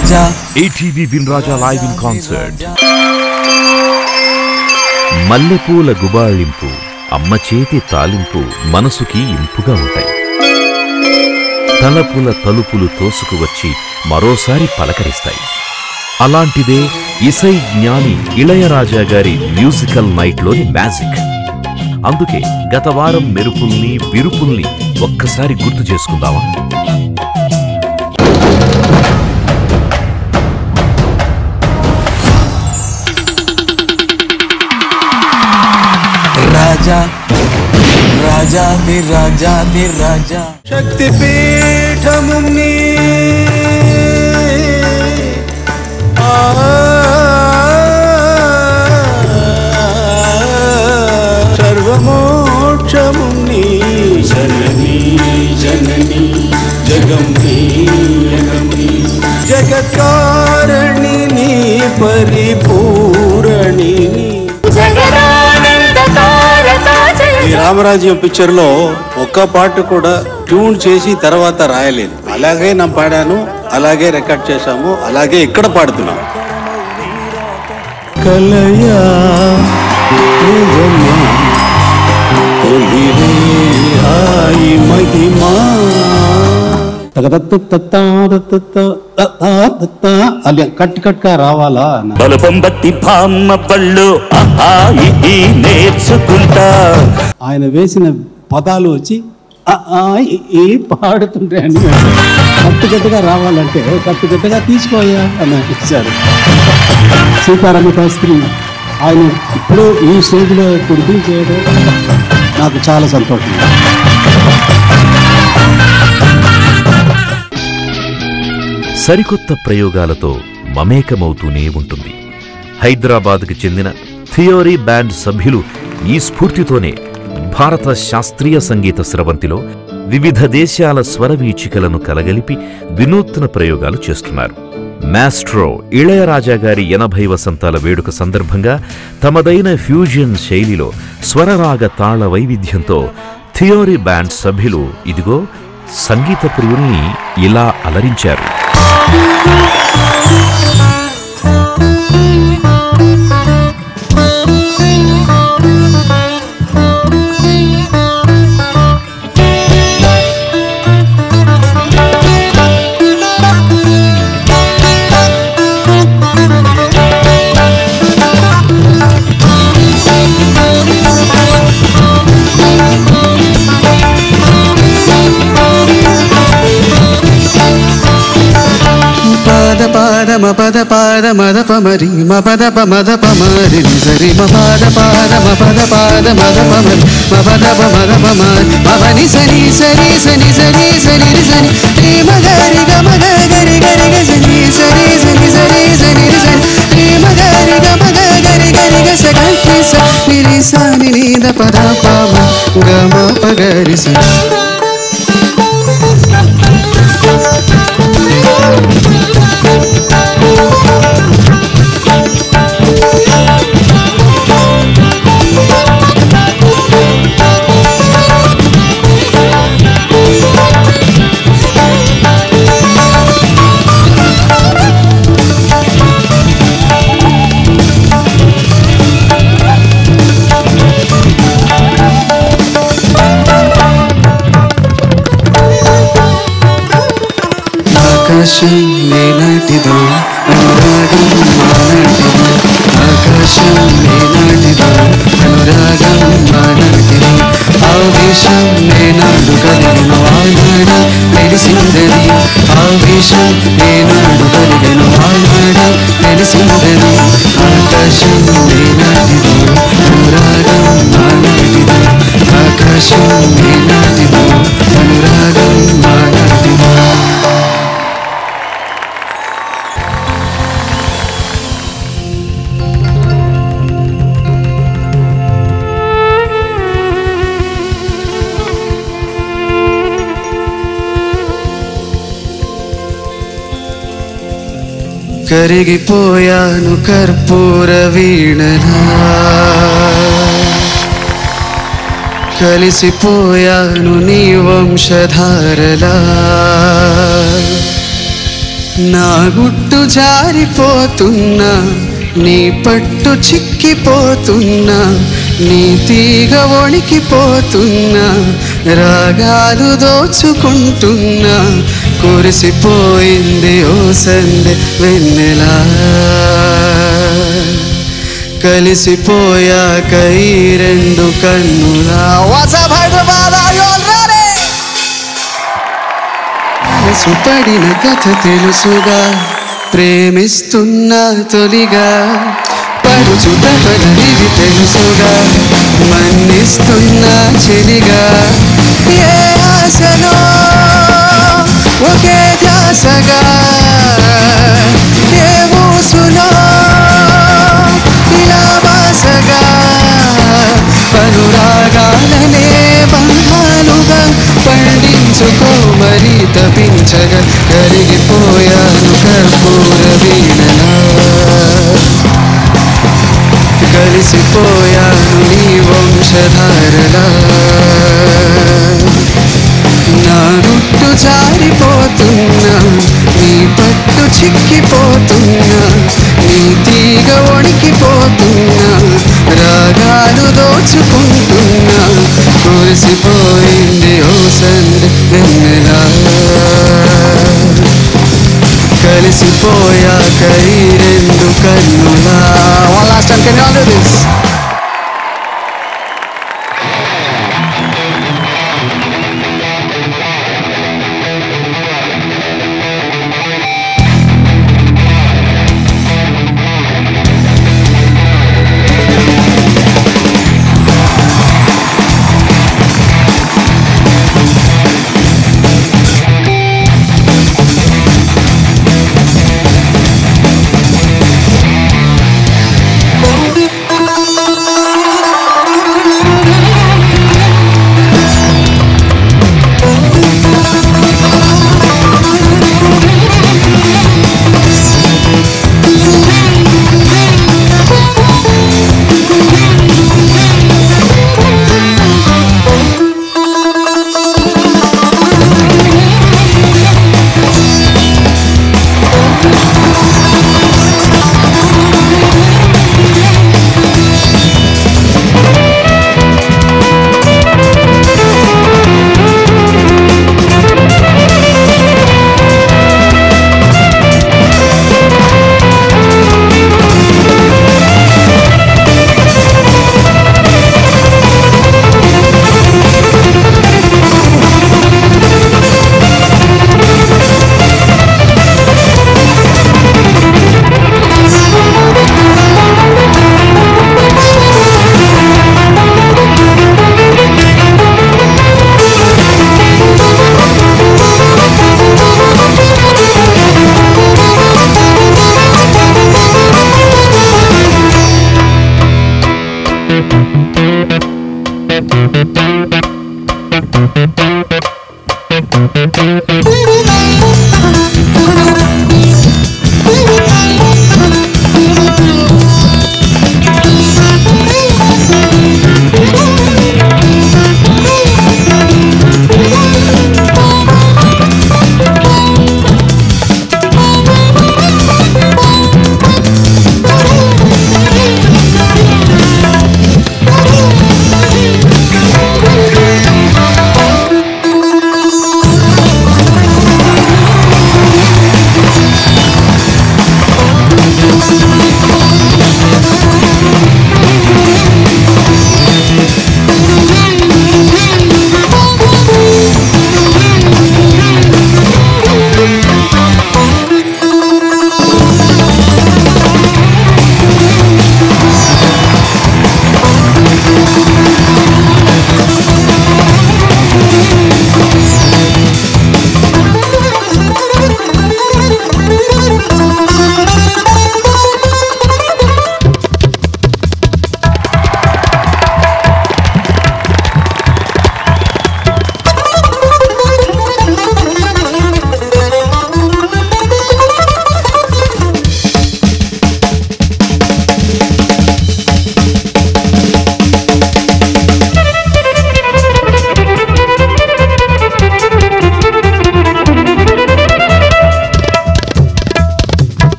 రాజా ATV విన్రాజా live in concert. మల్లెపూల గుబాళింపు, అమ్మ చేతి తాలింపు మనసుకి ఇంపుగా ఉంటాయి. తలపుల తలుపులు తోసుకువచ్చి మరోసారి పలకరిస్తాయి. అలాంటిదే ఇసై జ్ఞాని ఇళయరాజా గారి మ్యూజికల్ నైట్లోని మ్యాజిక్. అందుకే గత వారం మెరుపుల్ని విరుపుల్ని ఒక్కసారి గుర్తు చేసుకుందామా? రాజా రాజాది రాజాది రాజా శక్తిపీఠముని సర్వమోక్షముని జననీ జననీ జగంబీయగమి జగత్కారణిని పరిపూరణిని. ఈ రామరాజ్యం పిక్చర్ లో ఒక్క పాట కూడా ట్యూన్ చేసి తర్వాత రాయలేదు. అలాగే నా పాడాను, అలాగే రికార్డ్ చేశాము, అలాగే ఇక్కడ పాడుతున్నాం. కలయా మహిమా కట్టుకట్టుగా రావాలా బలపం బట్టి బామ్మ పళ్ళు నేర్చుకుంటా. ఆయన వేసిన పదాలు వచ్చి పాడుతుంటే అని కట్టుకట్టుగా రావాలంటే కట్టుకట్టుగా తీసుకోయా అని ఇచ్చారు సీతారామ శాస్త్రి. ఆయన ఇప్పుడు ఈ స్టేజ్లో కుడికి చేయడం నాకు చాలా సంతోషం. సరికొత్త ప్రయోగాలతో మమేకమవుతూనే ఉంటుంది. హైదరాబాద్కి చెందిన థియోరీ బ్యాండ్ సభ్యులు ఈ స్ఫూర్తితోనే భారత శాస్త్రీయ సంగీత స్రవంతిలో వివిధ దేశాల స్వరవీచికలను కలగలిపి వినూత్న ప్రయోగాలు చేస్తున్నారు. మాస్ట్రో ఇళయరాజా గారి 80 వసంతాల వేడుక సందర్భంగా తమదైన ఫ్యూజన్ శైలిలో స్వరరాగ తాళ వైవిధ్యంతో థియోరీ బ్యాండ్ సభ్యులు ఇదిగో సంగీత ప్రియుల్ని ఇలా అలరించారు. పద పాద మద పమరి మ పద ప మద పమరి సరి మ పద పాద మ పద పాద మద పమరి మ పద ప మద పమరి మ పని సరి సరి సని సరి సరి సని రి మ గరి గ మ గరి గరి గ సని సరి సని సరి సని సని రి మ గరి గ మ గరి గరి గ స గ స ని రి స ని ని ద పద ప మ గ మ ప గరి స. ఆకాశం నేనాటిదో అనురాగం మానాటిదో ఆకాశం నేనాటిదో అనురాగం మానాటిదో ఆవేశం నేనాడు కలిగిన ఆనాడు తెలిసిందని ఆవేశం నేనాడు కలిగిన ఆనాడు తెలిసిందని ఆకాశం నేనాటిదో అనురాగం మానాటిదో ఆకాశం నేనాటిదో అనురాగం మానాటిదో. కరిగిపోయాను కర్పూర వీణలా కలిసిపోయాను నీ వంశధారలా నా గుట్టు జారిపోతున్నా, నీ పట్టు చిక్కిపోతున్నా, నీ తీగ వణికిపోతున్నా, రాగాలు దోచుకుంటున్నా, కురిసిపోయింది ఓ సందె వెన్నెలా, కలిసిపోయాక ఈ రెండు కన్నులా. మనసుపడిన కథ తెలుసుగా, ప్రేమిస్తున్నా తొలిగా, పడుచుట పదవిది తెలుసుగా, మన్నిస్తున్నా చెలిగా. ఏ ఆశలో ఒకే ధ్యాసగా, ఏ ఊసులో ఇలా వాసగా, అనురాగాలనే బంధాలుగా పండించుకో మరి తపించగా, కరిగిపోయాను కర్పూర వీణలా, కలిసిపోయాను నీ వంశధారలా. నా గుట్టు జారిపోతున్నా, నీ పట్టు చిక్కిపోతున్నా, నీ తీగ వణికిపోతున్నా, రాగాలు దోచుకుంటున్నా, కురిసిపోయింది ఓ సందె వెన్నెలా, కలిసిపోయాక ఈ రెండు కన్నులా. One last time, can you all do this?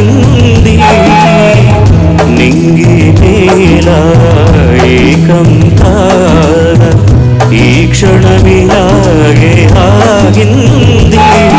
ఆగింది నింగి నేల ఏకం కాద ఈ క్షణమిలాగే ఆగింది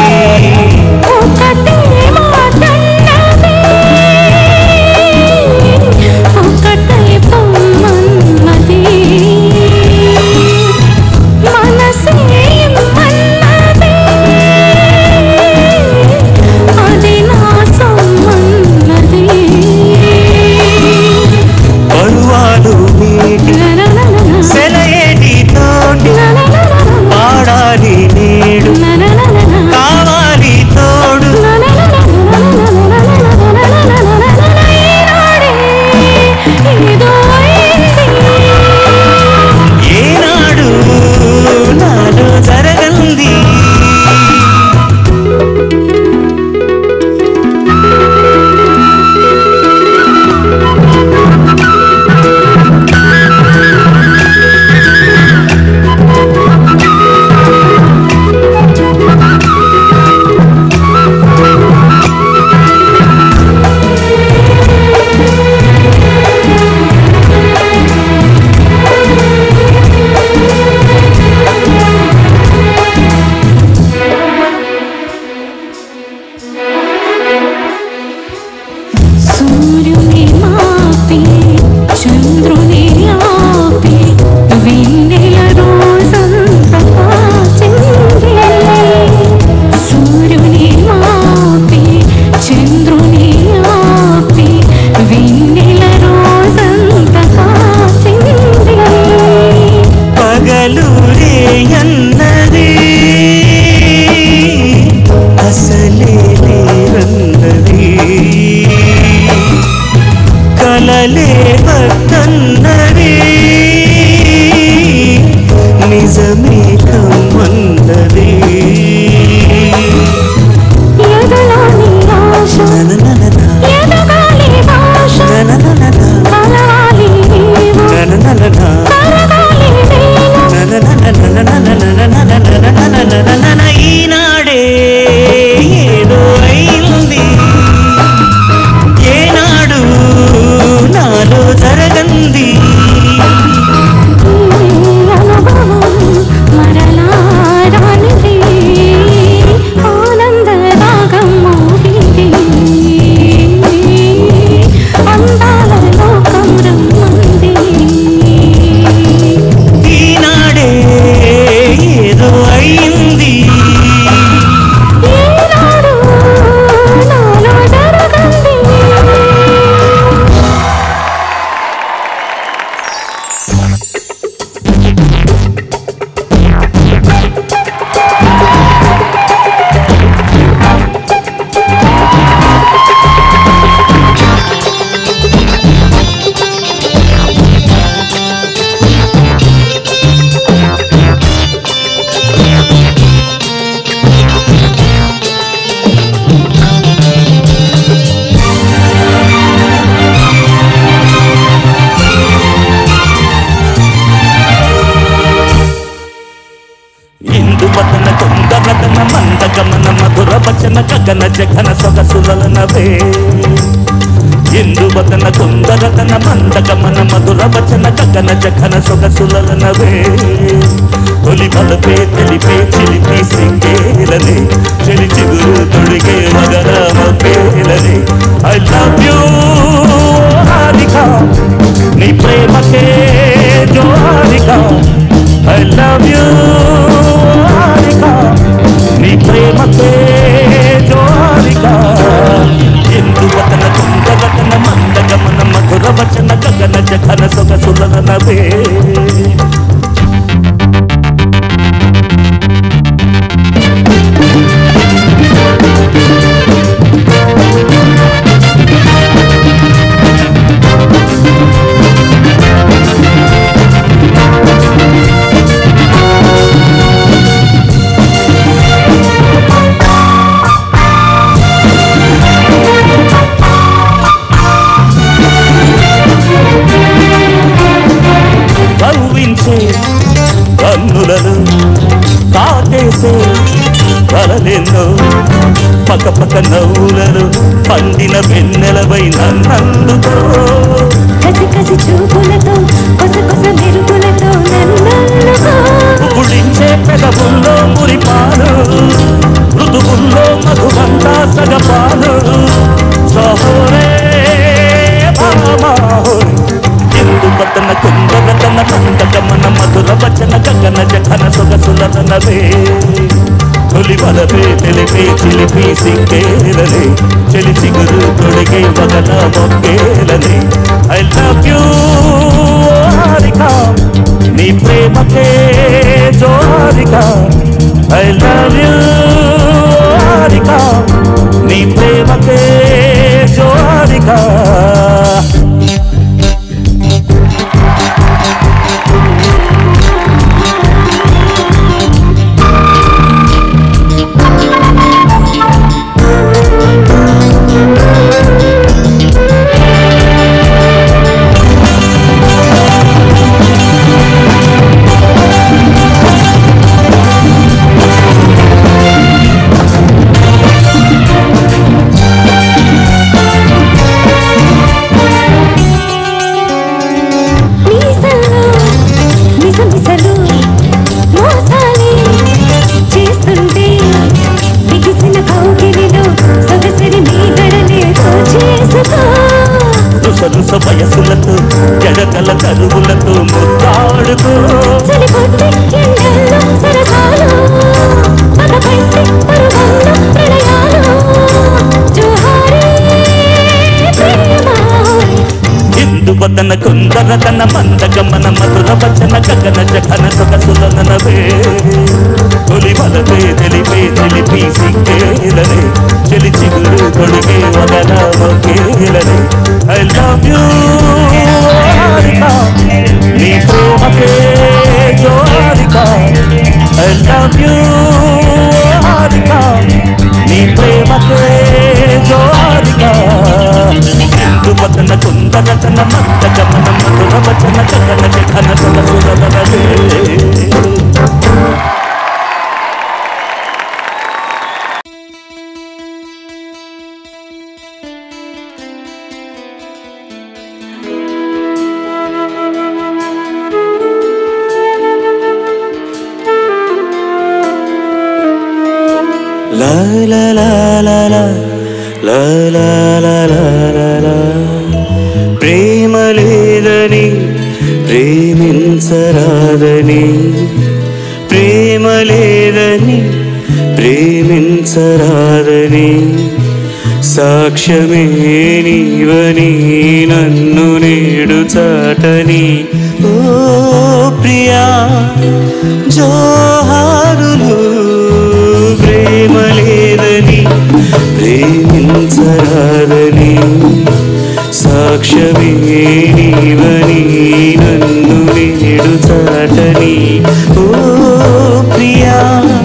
గగన జగన సొగసులనవే ఎందువదన తొందరతన మందగమన మధుర వచన గగన జగన సొగసులనవే తొలి బలపే తెలిపే చిలిపి సింగేలనే చెలి చిగురు తొడిగే మగరామ పేలనే ఐ లవ్ యూ హారిక నీ ప్రేమకే జోహారిక ఐ లవ్ యూ హారిక నీ ప్రేమకే జోహారిక ఎందువదన తొందరతన మందగమన మధుర వచన గగన జగన సొగసులనవే కన్నులను కాటేసే కలలెన్నో పక్క పక్క నవ్వులను పండిన వెన్నెలవై నన్నందుకో కసి కసి చూపులతో కొస కొస మెరుపులతో నన్నుకో పుడించే పెదవుల్లో మురిపాలు ఋతువుల్లో మధువంతా సగపాలు సహోరే ఎందుకతన కుందరతన మందగమన మధుర వచన గగన జఘన సొగసులనవే తొలి వలపే తెలిపే చిలిపి సింకేలనే చెలి చిగురు తొడిగే వగల మొక్కేలనే ఐ లవ్ యూ హారికా నీ ప్రేమకే జోహారికా ఐ లవ్ యూ హారికా నీ ప్రేమకే జోహారికా వయసులతో జడకల కరువులతో ముద్దాడుతూ ఇందువదన కుందరతన మందగమన మధుర వచన గగన జఘన సొగసులనవే తొలి వలపే తెలిపే చిలిపి సింకేలనే చెలి చిగురు తొడిగే వగల మొక్కేలనే I love you హారికా నీ ప్రేమకే జోహారికా I love you హారికా నీ ప్రేమకే జోహారికా ఇందువదన కుందరతన మందగమన మధుర వచన గగన జఘన సొగసులనవే La la la la la la la la la la la ప్రేమ లేదని ప్రేమించరాదని ప్రేమ లేదని ప్రేమించరాదని సాక్ష్యమే నీవని నన్ను నేడు చాటని ఓ ప్రియా జోహారులు ప్రేమ లేదని ప్రేమించరాదని సాక్ష్యమే నీవని నన్ను నేడు చాటని ఓ ప్రియా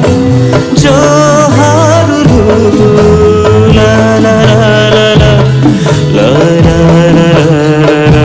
జోహారులు లా లా లా లా లా లా లా లా.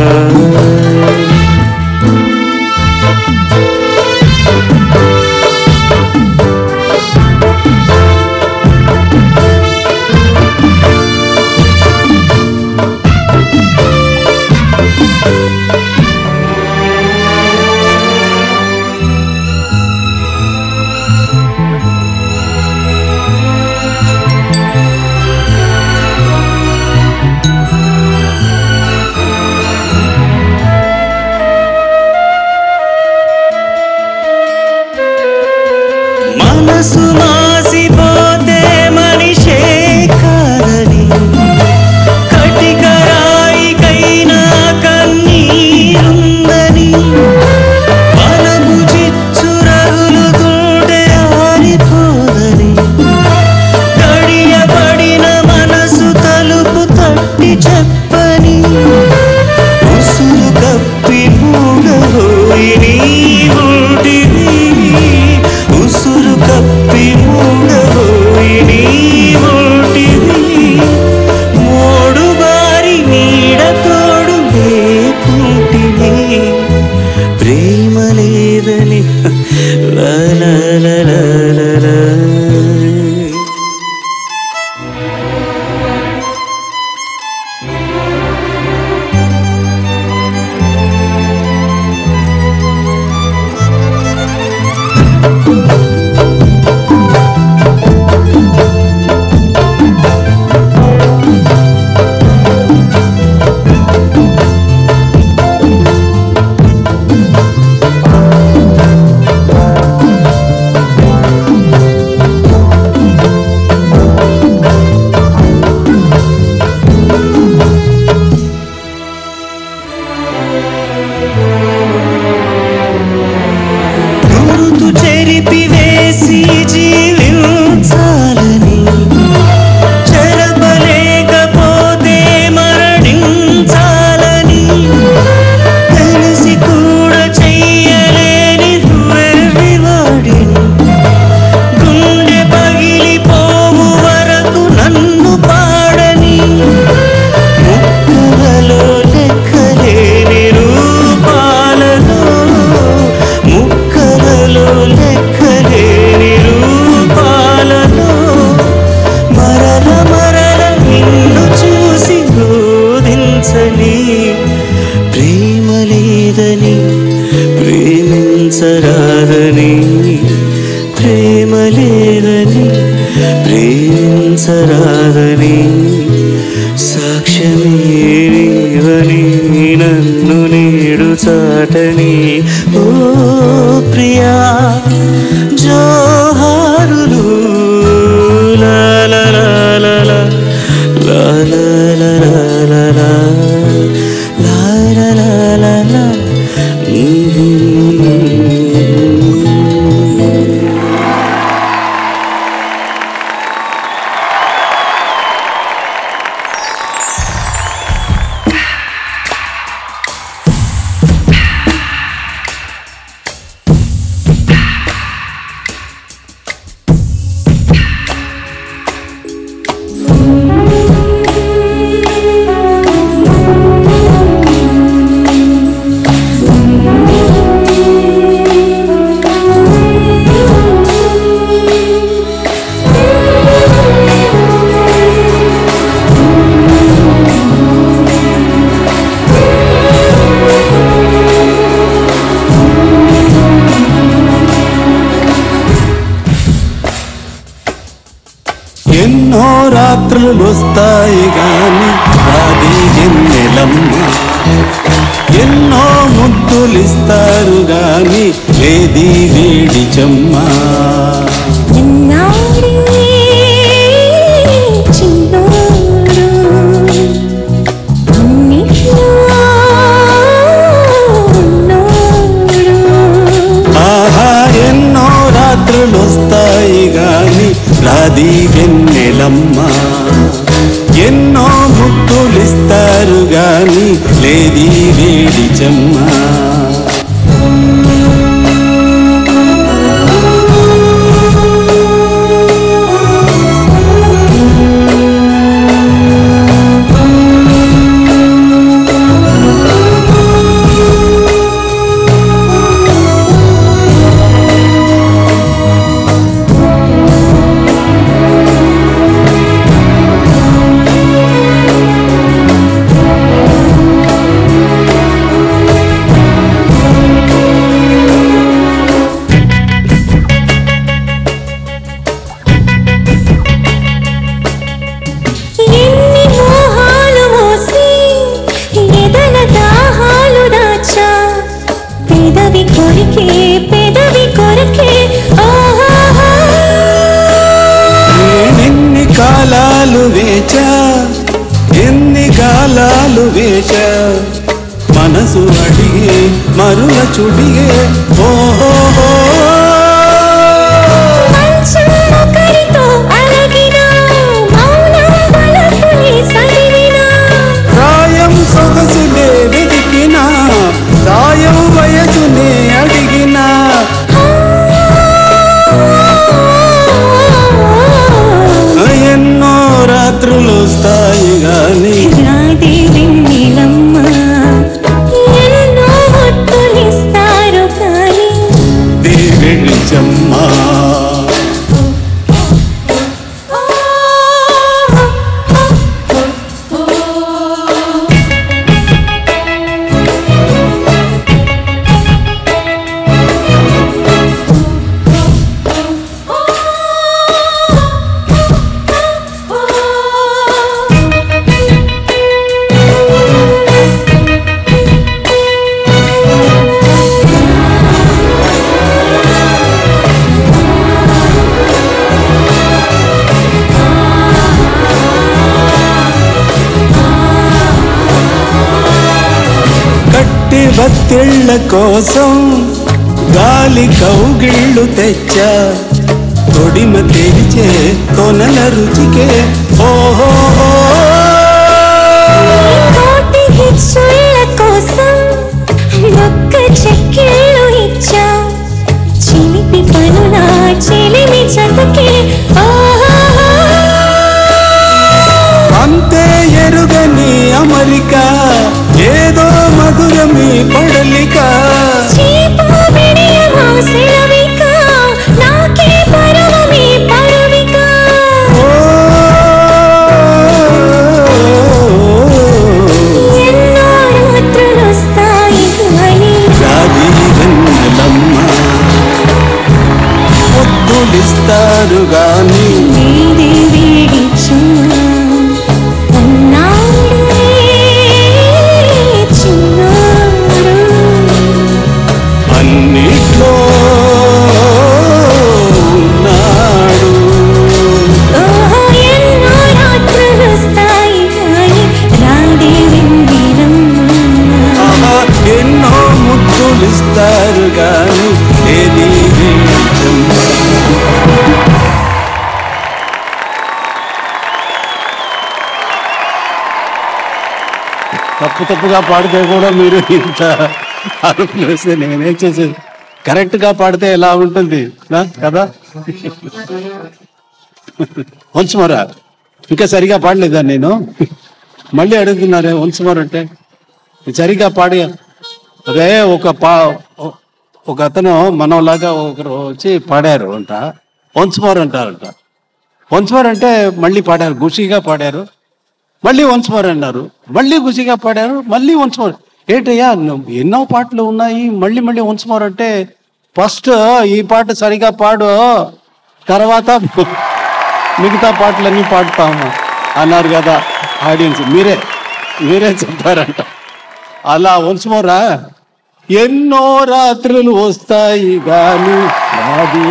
రాదని సాక్ష్యమే నీవని నన్ను నేడు చాటని ఓ ప్రియా జోహారులు లా లా లా లా లా లా లా లా లా లా లా లా. ఎన్నో రాత్రులు వస్తాయి గాని రాది ఎన్నెలమ్మ ఎన్నో ముద్దులిస్తారు గాని లేది వేడి చెమ్మ ఆహా ఎన్నో రాత్రులు వస్తాయి గాని రాది వెన్నెలమ్మ ఎన్నో ముద్దులిస్తారు గాని లేది వేడి చెమ్మ కాలాలు వేచా ఎన్ని కాలాలు వేచా మనసు అడిగే మరుల చుడిగే ఓహో ప్రాయం సొగసులే వెతికినా సాయం వయసునే అడిగినా ఎన్నో రాత్రులు వస్తాయి గాని రాది వెన్నెలమ్మ ఎన్నో ముద్దులిస్తారు కానీ దేవిడి చెమ్మ బత్తిళ్ళ కోసం గాలి కౌగిళ్ళు తెచ్చా తొడిమ తెరిచే కొనల రుచికే ఓహో కోసం ఒక్క చెక్కిళ్ళు ఇచ్చా చిలిపి పనులా చెలిమి చతకే అంతే ఎరుగని అమరిక ఏదో మధురమి పడలిక తప్పుగా పాడితే కూడా మీరు ఇంత అరుపులు వస్తే నేనేం చేసేది? కరెక్ట్గా పాడితే ఎలా ఉంటుంది కదా. వన్స్ మోరా ఇంకా సరిగా పాడలేదా నేను? మళ్ళీ అడుగుతున్నారే వన్స్ మోర్ అంటే సరిగా పాడి. అదే ఒక అతను మనలాగా ఒకరు వచ్చి పాడారు అంట, వన్స్ మోర్ అంటారంట. వన్స్ మోర్ అంటే మళ్ళీ పాడారు, గుషిగా పాడారు, మళ్ళీ వన్స్ మోర్ అన్నారు, మళ్ళీ గుషిగా పాడారు, మళ్ళీ వన్స్ మోర్. ఏంటయ్యా ఎన్నో పాటలు ఉన్నాయి, మళ్ళీ వన్స్ మోర్ అంటే ఫస్ట్ ఈ పాట సరిగా పాడు, తర్వాత మిగతా పాటలన్నీ పాడుతాము అన్నారు కదా ఆడియన్స్. మీరే చెప్పారంట. అలా వన్స్ మోరా ఎన్నో రాత్రులు వస్తాయి గాని రాదు.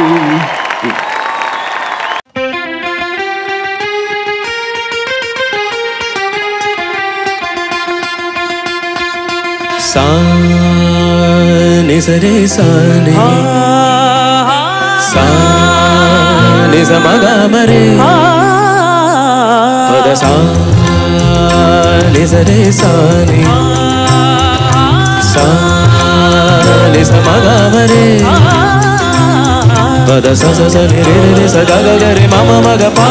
సా ని సరే సా ని సా ని స మ గ మ రే పద సా ని సరే సా ని సా ని స మ గ మ రే పద స స స ని రే రే స గ గ గ రే మ మ మ గ ప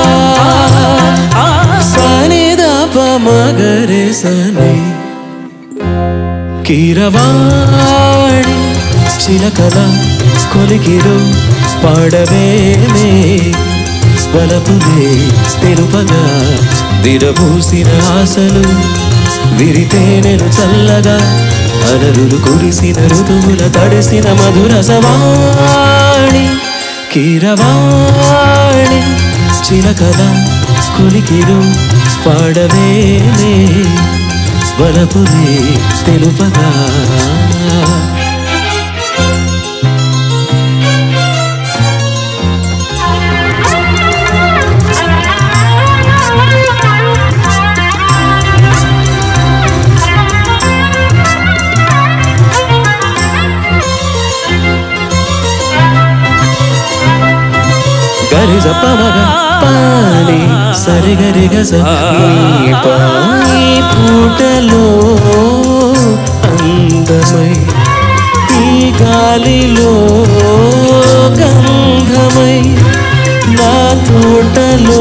సా ని ద ప మ గ రే స ని. కీరవాణి చిలకల కొలికిరు పాడవేమే వలపులే తెలుపగా విరబూసిన ఆశలు విరితే నేను చల్లగా అలరులు కురిసిన ఋతువుల తడిసిన మధుర సవాణి. కీరవాణి చిలకల కొలికిరు పాడవేమే వలపులే తెలుపగా. గరి జప మగ పాని సరి గరి గస ఈ పాని పూటలో అందమై ఈ గాలిలో గంధమై నా తోటలో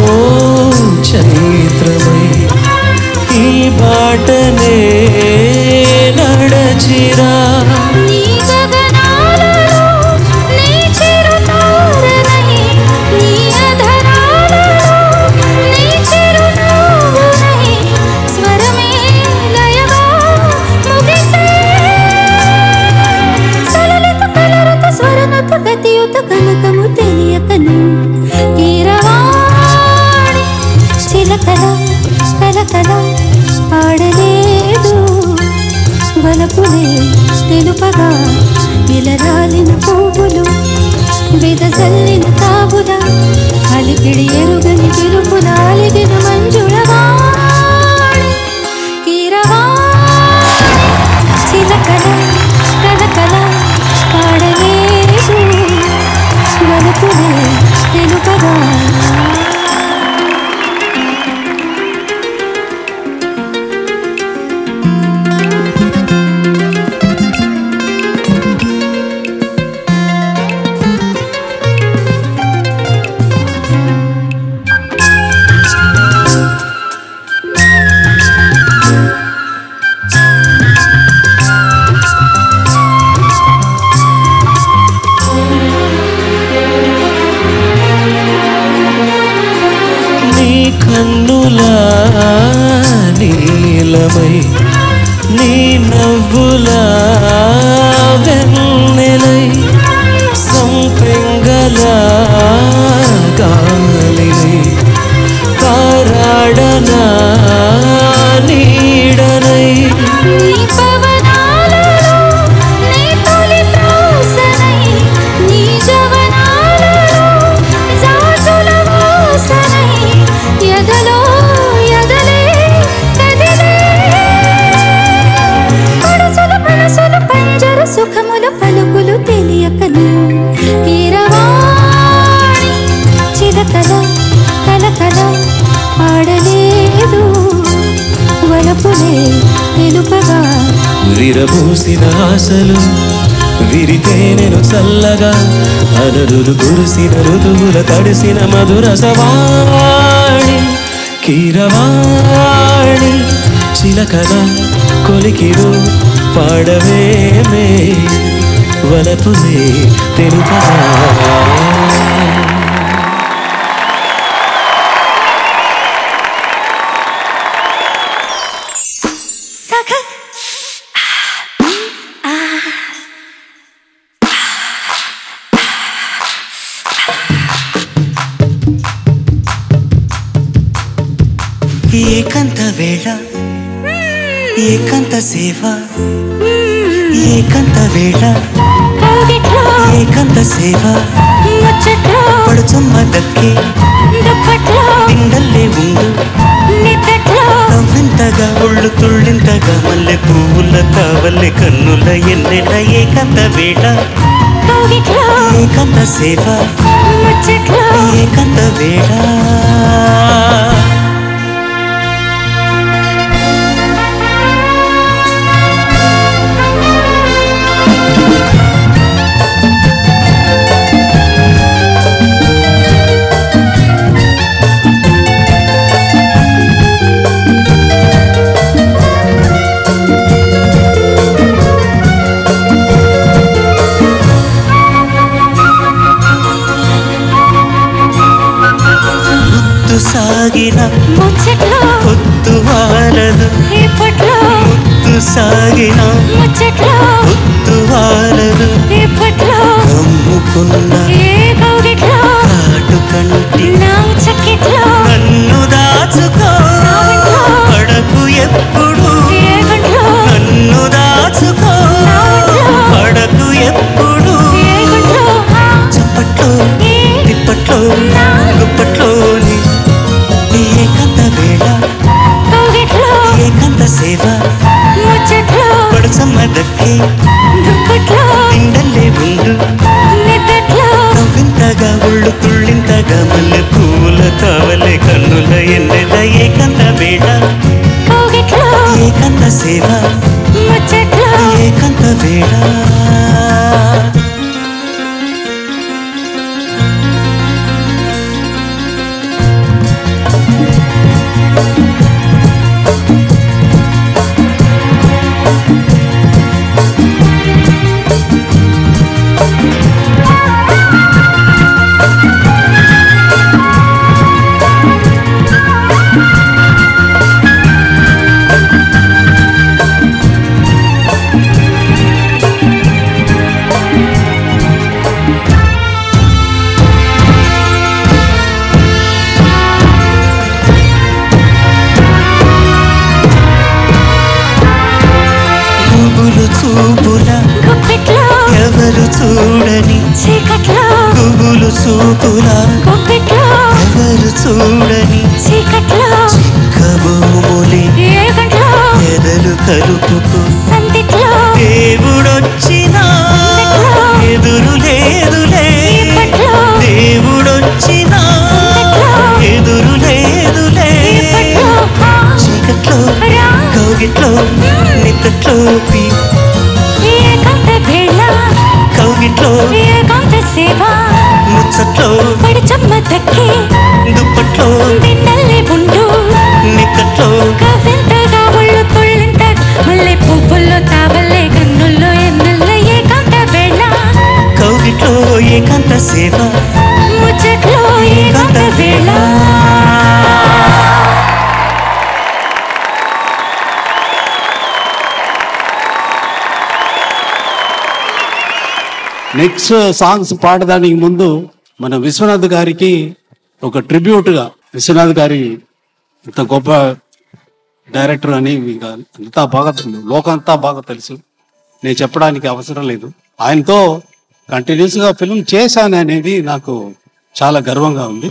చైత్రమై ఈ బాటనే నడచిరా. కనకము తెలియకను కీరవాణి చిలకల కలకల పాడలేదు వలపులే తెలుపగా విలరాలిన పువ్వులు విదజల్లిన తావుల అలికిడి ఎరుగని పిలుపుల అలిగిన మంజుళవాణి. కీరవాణి చిలకల కలకల పాడలేదు వలపులే తెలుపగా. కన్నులా నీలమై నీ నవ్వులా వెన్నెలై సంపెంగలా గాలిని పారాడనా నీడనై. సుఖములు పలుకులు తెలియకను కీరవాణి విరబూసిన ఆశలు విరితేనెను చల్లగా అలరులు కురిసిన ఋతువుల తడిసిన మధుర సవాణి కీరవాణి చిలకల కొలికిరు పాడవేమే వలపునే తెలుపగా ఏకంత వేళ ఏకంత సేవ ఏకంత వేళ ఏకంత సేవ పడుచమ్మ దక్కి పిండల్లే ఉండు నవ్వింతగా ఒళ్ళు తుళ్ళింతగా మల్లె పువ్వుల కావల్లె కన్నుల ఎన్నెల ఏకంత వేళ ఏకంత సేవ ఏకంత వేళ సాగిన ముచ్చట్లో పొత్తు వారదు ముత్తు సాగిన ముచ్చట్లో పొత్తు వారదు కమ్ముకున్న కాటు కంటి నన్ను దాచుకో పడకు ఎప్పుడు నన్ను దాచుకో పడకు ఎప్పుడు చప్పట్లో తిప్పట్లో దుప్పట్లోని ఏకంత వేళ ఏకంత సేవ పడుచమ్మ దక్కి తిండల్లే ఉండు నవ్వింతగా ఒళ్ళు తుళ్ళింతగా మల్లె పూల కావలే కన్నుల ఎన్నెల ఏకంత వేళ ఏకంత సేవ ఏకంత వేళ చూపుల ఎవరు చూడని గుబులు చూపుల ఎవరు చూడని చిక్కబోములి ఎదలు కలుపుకు దేవుడొచ్చినా ఎదురు లేదులే దేవుడొచ్చినా ఎదురు లేదులే చీకట్లో కౌగిట్లో నిక్కట్లో కౌగిట్లో ముచ్చట్లో పడిచమ్మ దక్కి దుప్పట్లో దిన్నల్లే ఉండు నిక్కట్లో కవింతగా ఒళ్ళు తుళ్ళింతగా మల్లె పువ్వుల్లో తావల్లే కన్నుల్లో ఎన్నెల్ల ఏకాంత వేళ కౌగిట్లో ఏకాంత సేవ ముచ్చట్లో ఏకాంత వేళ నెక్స్ట్ సాంగ్స్ పాడడానికి ముందు మన విశ్వనాథ్ గారికి ఒక ట్రిబ్యూట్గా, విశ్వనాథ్ గారి ఇంత గొప్ప డైరెక్టర్ అని మీకు అంతా బాగా లోకంతా బాగా తెలుసు, నేను చెప్పడానికి అవసరం లేదు. ఆయనతో కంటిన్యూస్గా ఫిల్మ్ చేశాను అనేది నాకు చాలా గర్వంగా ఉంది.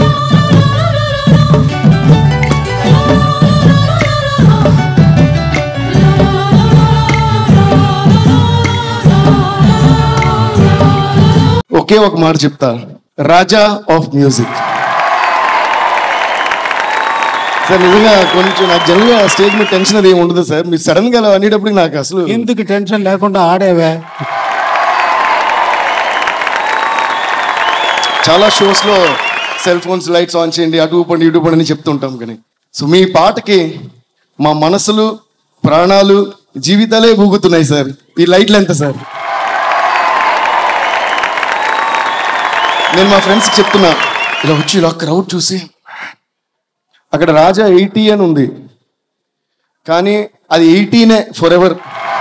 ఒకే ఒక మాట చెప్తా, రాజా ఆఫ్ మ్యూజిక్. సార్ నిజంగా కొంచెం నాకు జనరల్గా స్టేజ్ మీద టెన్షన్ అది ఏమి ఉండదు సార్. మీరు సడన్ గా అనేటప్పుడు నాకు అసలు ఎందుకు టెన్షన్ లేకుండా ఆడేవే. చాలా షోస్లో సెల్ ఫోన్స్ లైట్స్ ఆన్ చేయండి, అటు పండి ఇటు పండి అని చెప్తుంటాం. కానీ సో మీ పాటకి మా మనసులు ప్రాణాలు జీవితాలే ఊగుతున్నాయి సార్. ఈ లైట్లు ఎంత సార్? నేను మా ఫ్రెండ్స్కి చెప్తున్నా, ఇలా వచ్చి ఇలా క్రౌడ్ చూసి అక్కడ రాజా 80 అని ఉంది, కానీ అది 80నే ఫర్ ఎవర్.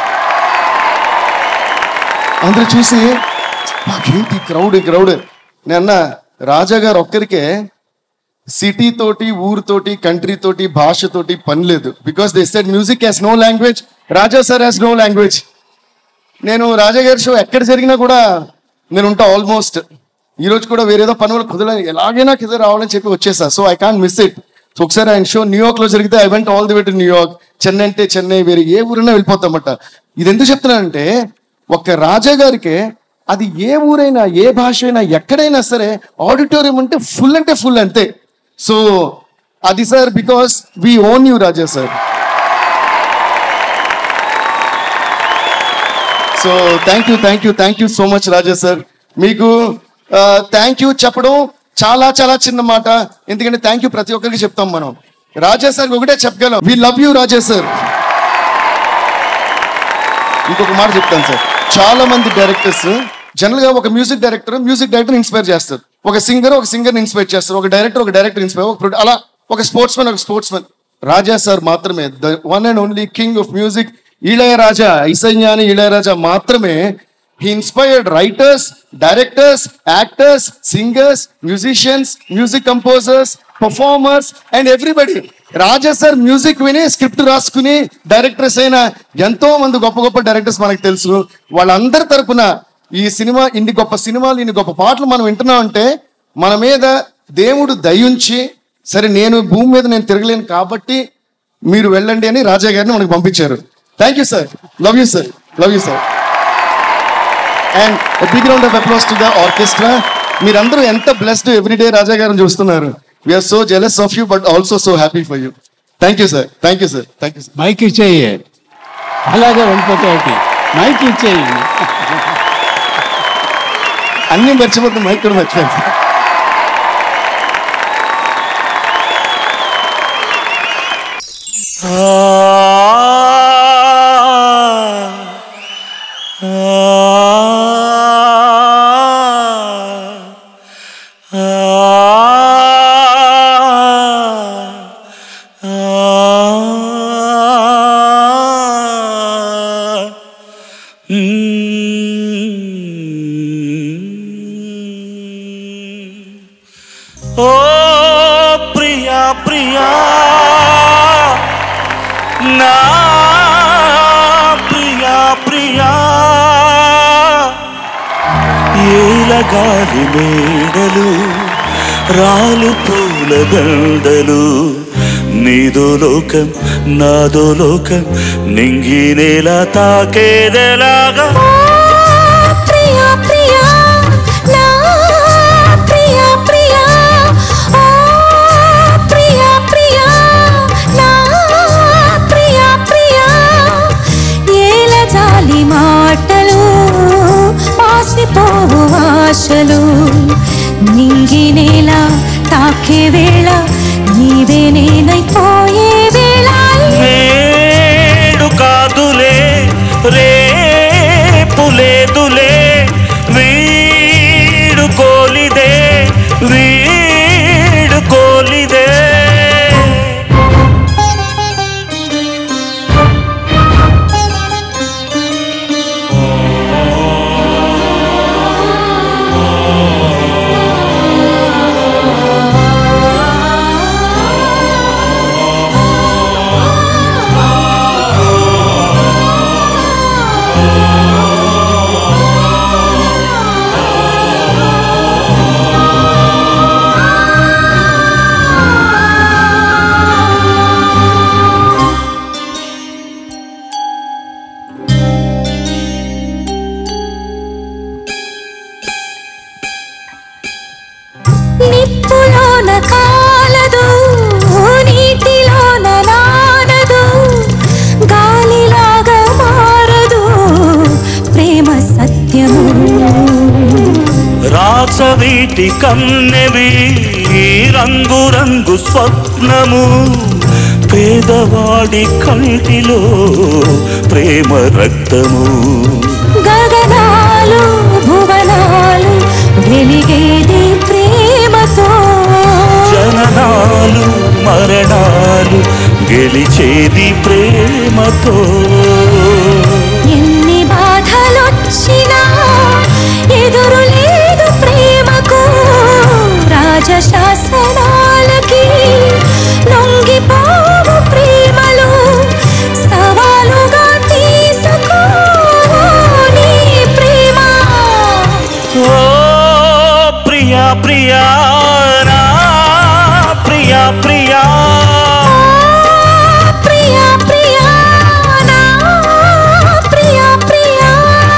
అందరూ చూసి మాకేంటి క్రౌడ్ క్రౌడ్. నేను అన్నా రాజా గారు ఒక్కరికే సిటీ తోటి ఊరితోటి కంట్రీ తోటి భాషతోటి పని లేదు. Because they said music has no language, Raja sir has no language. నేను రాజా గారి షో ఎక్కడ జరిగినా కూడా నేను ఉంటా ఆల్మోస్ట్. ఈరోజు కూడా వేరేదో పని వల్ల కుదరలేదు, ఎలాగైనా కింద రావాలని చెప్పి వచ్చేసా. So I can't miss it. So ఒకసారి ఆయన షో న్యూయార్క్లో జరిగితే I went all the way to New York. Chennai అంటే చెన్నై, వేరే ఏ ఊరైనా వెళ్ళిపోతామట. ఇది ఎందుకు చెప్తున్నానంటే ఒక్క రాజా గారికి అది ఏ ఊరైనా ఏ భాష అయినా ఎక్కడైనా సరే ఆడిటోరియం అంటే ఫుల్ అంతే. సో అది sir because we owe you Raja sir. So thank you so much Raja sir. మీకు థ్యాంక్ యూ చెప్పడం చాలా చాలా చిన్న మాట, ఎందుకంటే థ్యాంక్ యూ ప్రతి ఒక్కరికి చెప్తాం మనం. రాజా సార్ ఒకటే చెప్పగలం, we love you Raja sir. ఇంకొక మాట చెప్తాను సార్, చాలా మంది డైరెక్టర్స్ జనరల్ గా ఒక మ్యూజిక్ డైరెక్టర్ ఇన్స్పైర్ చేస్తారు, ఒక సింగర్ ఇన్స్పైర్ చేస్తారు, ఒక డైరెక్టర్ ఇన్స్పైర్, అలా ఒక స్పోర్ట్స్మెన్. రాజా సార్ మాత్రమే the one and only king of music. Ilaiyaraaja, Isaignani Ilaiyaraaja మాత్రమే he inspired writers, directors, actors, singers, musicians, music composers, performers and everybody. Raja sir music విని స్క్రిప్ట్ రాసుకుని డైరెక్టర్స్ అయిన ఎంతో మంది గొప్ప డైరెక్టర్స్ మనకు తెలుసు. వాళ్ళందరి తరపున ఈ సినిమా, ఇన్ని గొప్ప సినిమాలు, ఇన్ని గొప్ప పాటలు మనం వింటున్నాం అంటే మన మీద దేవుడు దయుంచి, సరే నేను భూమి మీద నేను తిరగలేను కాబట్టి మీరు వెళ్ళండి అని రాజా గారిని మనకు పంపించారు. Thank you sir. Love you sir. And a big round of applause to the orchestra. మీరందరూ ఎంత బ్లెస్డ్ ఎవ్రీడే రాజా గారిని చూస్తున్నారు. We are so jealous of you but also so happy for you. Thank you sir. Mike ఇచ్చేయి, అలాగే వెళ్ళిపోతాయి. Mic ఇచ్చేయి. అన్నీ మర్చిపోతుంది, మైక్ కూడా మర్చిపోయింది. ఓ ప్రియా ప్రియా నా ప్రియా ప్రియా, ఏలగాలి మేడలు రాలు పూల దండలు, నీదో లోకం నాదో లోకం నింగి నేల తాకేదెలాగా. ప్రియా ప్రియా నా ప్రియా ప్రియా, ఓ ప్రియా ప్రియా నా ప్రియా ప్రియా, ఏల జాలి మాటలు మాసిపోవు ఆశలు, నింగి నేల తాకే వేళ నీవే నేనైపోయే వేళ. నేడు కాదులే రేపు లేదులే, వీడుకోలిదే వీడుకోలిదే. నీటి కన్నెవి రంగు రంగు స్వప్నము పేదవాడి కంటిలో ప్రేమ రక్తము గగనాలు భువనాలు వెలిగేది ప్రేమతో జననాలు మరణాలు గెలిచేది ప్రేమతో ఎన్ని బాధలొచ్చినా ఎదురు లేదు ప్రేమకు రాజశాసనాలకి లొంగిపోవు ప్రేమలు సవాలుగా తీసుకో నీ ప్రేమ ఓ ప్రియా ప్రియా నా ప్రియా ప్రియా ప్రియా ప్రియా నా ప్రియా ప్రియా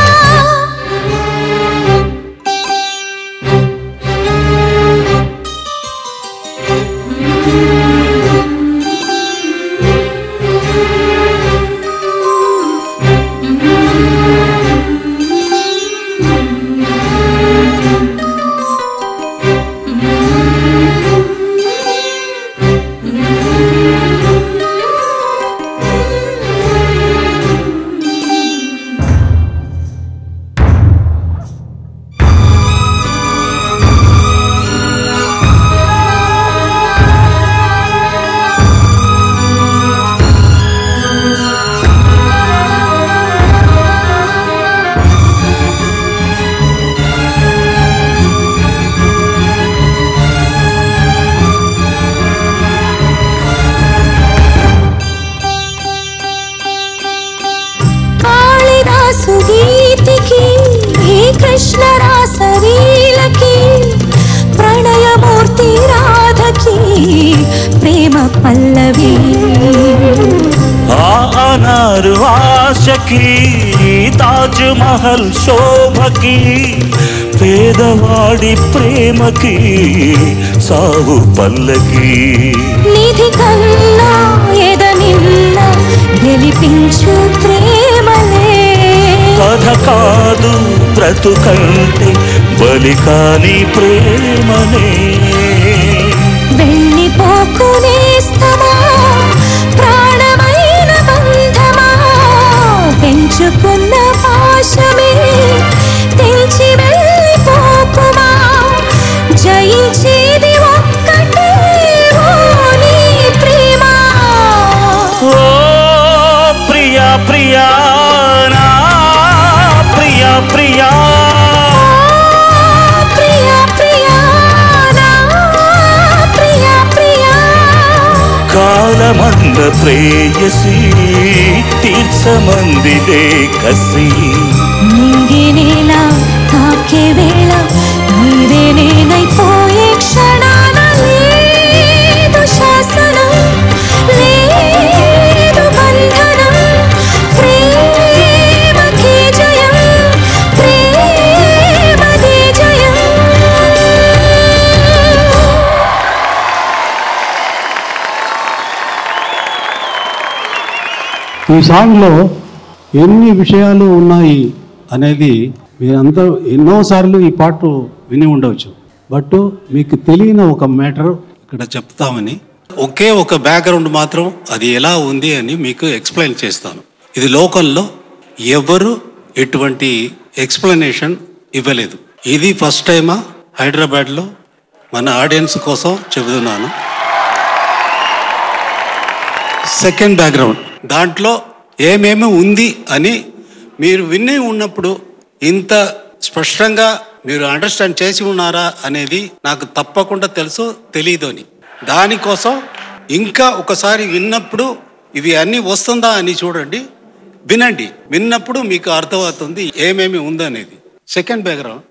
కాళిదాసు గీతికి కృష్ణ రాసలీలకి ప్రణయమూర్తి రాధకి ప్రేమ పల్లవి ఆ అనారు ఆశకి తాజ్ మహల్ శోభకి పేదవాడి ప్రేమకి సావు పల్లకి నిధి కన్నా ఎద నిన్న గెలిపించు ప్రేమలే కథ కాదు బ్రతుకంటే బలి కాని ప్రేమనే వెళ్ళిపోకునేస్తమా ప్రాణమైన బంధమా పెంచుకున్న పాశమే తెంచి వెళ్ళిపోకుమా జయించేది ఒక్కటే ఓ నీ ప్రేమ ఓ ప్రియా ప్రియా నా ప్రియా ప్రియా ప్రియా ప్రియా నా ప్రియా ప్రియా కాలమన్న ప్రేయసి తీర్చమందిదే కసి నింగినేలా తాకే వేళ నీవే నేనైపోయే క్షణాన లేదు శాసనం లేదు బంధనం ప్రేమకే జయం ప్రేమదే జయం ఈ సాంగ్లో ఎన్ని విషయాలు ఉన్నాయి అనేది మీరందరూ ఎన్నోసార్లు ఈ పాట విని ఉండవచ్చు. బట్ మీకు తెలియని ఒక మ్యాటర్ ఇక్కడ చెప్తామని ఒకే ఒక బ్యాక్గ్రౌండ్ మాత్రం అది ఎలా ఉంది అని మీకు ఎక్స్ప్లెయిన్ చేస్తాను. ఇది లోకల్లో ఎవరు ఎటువంటి ఎక్స్ప్లెనేషన్ ఇవ్వలేదు. ఇది ఫస్ట్ టైమా హైదరాబాద్లో మన ఆడియన్స్ కోసం చెబుతున్నాను. సెకండ్ బ్యాక్గ్రౌండ్ దాంట్లో ఏమేమి ఉంది అని మీరు విని ఉన్నప్పుడు ఇంత స్పష్టంగా మీరు అండర్స్టాండ్ చేసి ఉన్నారా అనేది నాకు తప్పకుండా తెలుసు, తెలీదు అని. దానికోసం ఇంకా ఒకసారి విన్నప్పుడు ఇవి అన్నీ వస్తుందా అని చూడండి, వినండి. విన్నప్పుడు మీకు అర్థమవుతుంది ఏమేమి ఉందనేది. సెకండ్ బ్యాక్గ్రౌండ్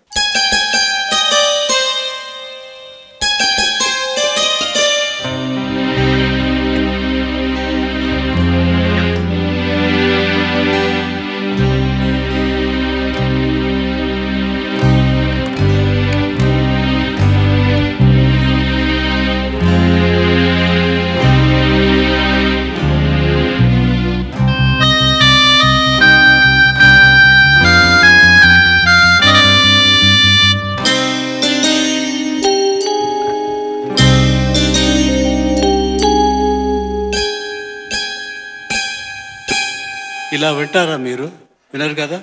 ఇలా వింటారా మీరు? వినరు కదా.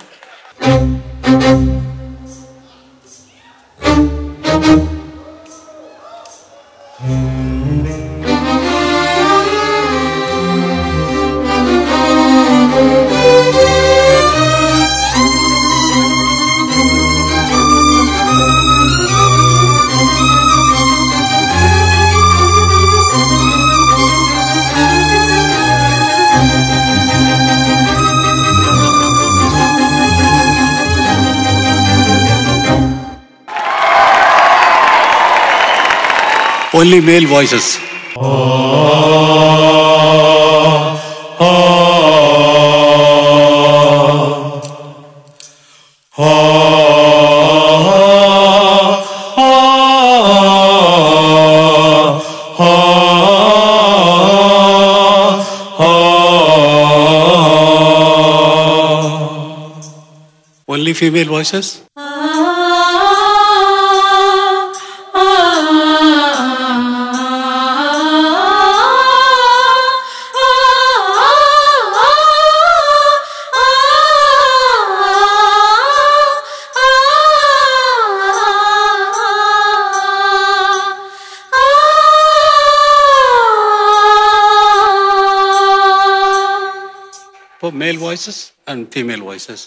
Only male voices. Only female voices. For male voices and female voices.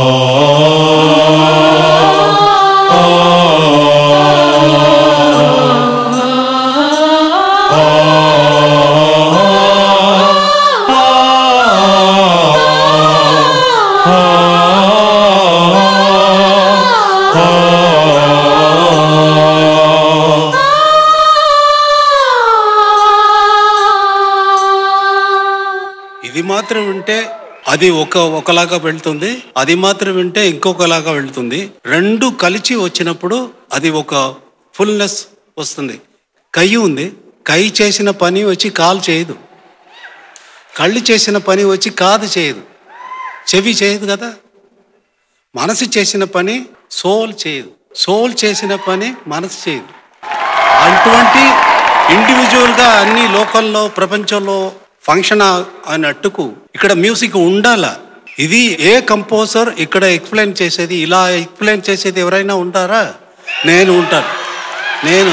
ఇది మాత్రం వింటే అది ఒకలాగా వెళ్తుంది, అది మాత్రం వింటే ఇంకొకలాగా వెళ్తుంది. రెండు కలిసి వచ్చినప్పుడు అది ఒక ఫుల్నెస్ వస్తుంది. కయ్యి ఉంది, కై చేసిన పని వచ్చి కాలు చేయదు, కళ్ళు చేసిన పని వచ్చి కాదు చేయదు, చెవి చేయదు కదా. మనసు చేసిన పని సోల్ చేయదు, సోల్ చేసిన పని మనసు చేయదు. అటువంటి ఇండివిజువల్గా అన్ని లోకల్లో ప్రపంచంలో ఫంక్షన్ అన్నట్టుకు ఇక్కడ మ్యూజిక్ ఉండాలా. ఇది ఏ కంపోజర్ ఇక్కడ ఎక్స్ప్లెయిన్ చేసేది, ఇలా ఎక్స్ప్లెయిన్ చేసేది ఎవరైనా ఉంటారా? నేను ఉంటాను, నేను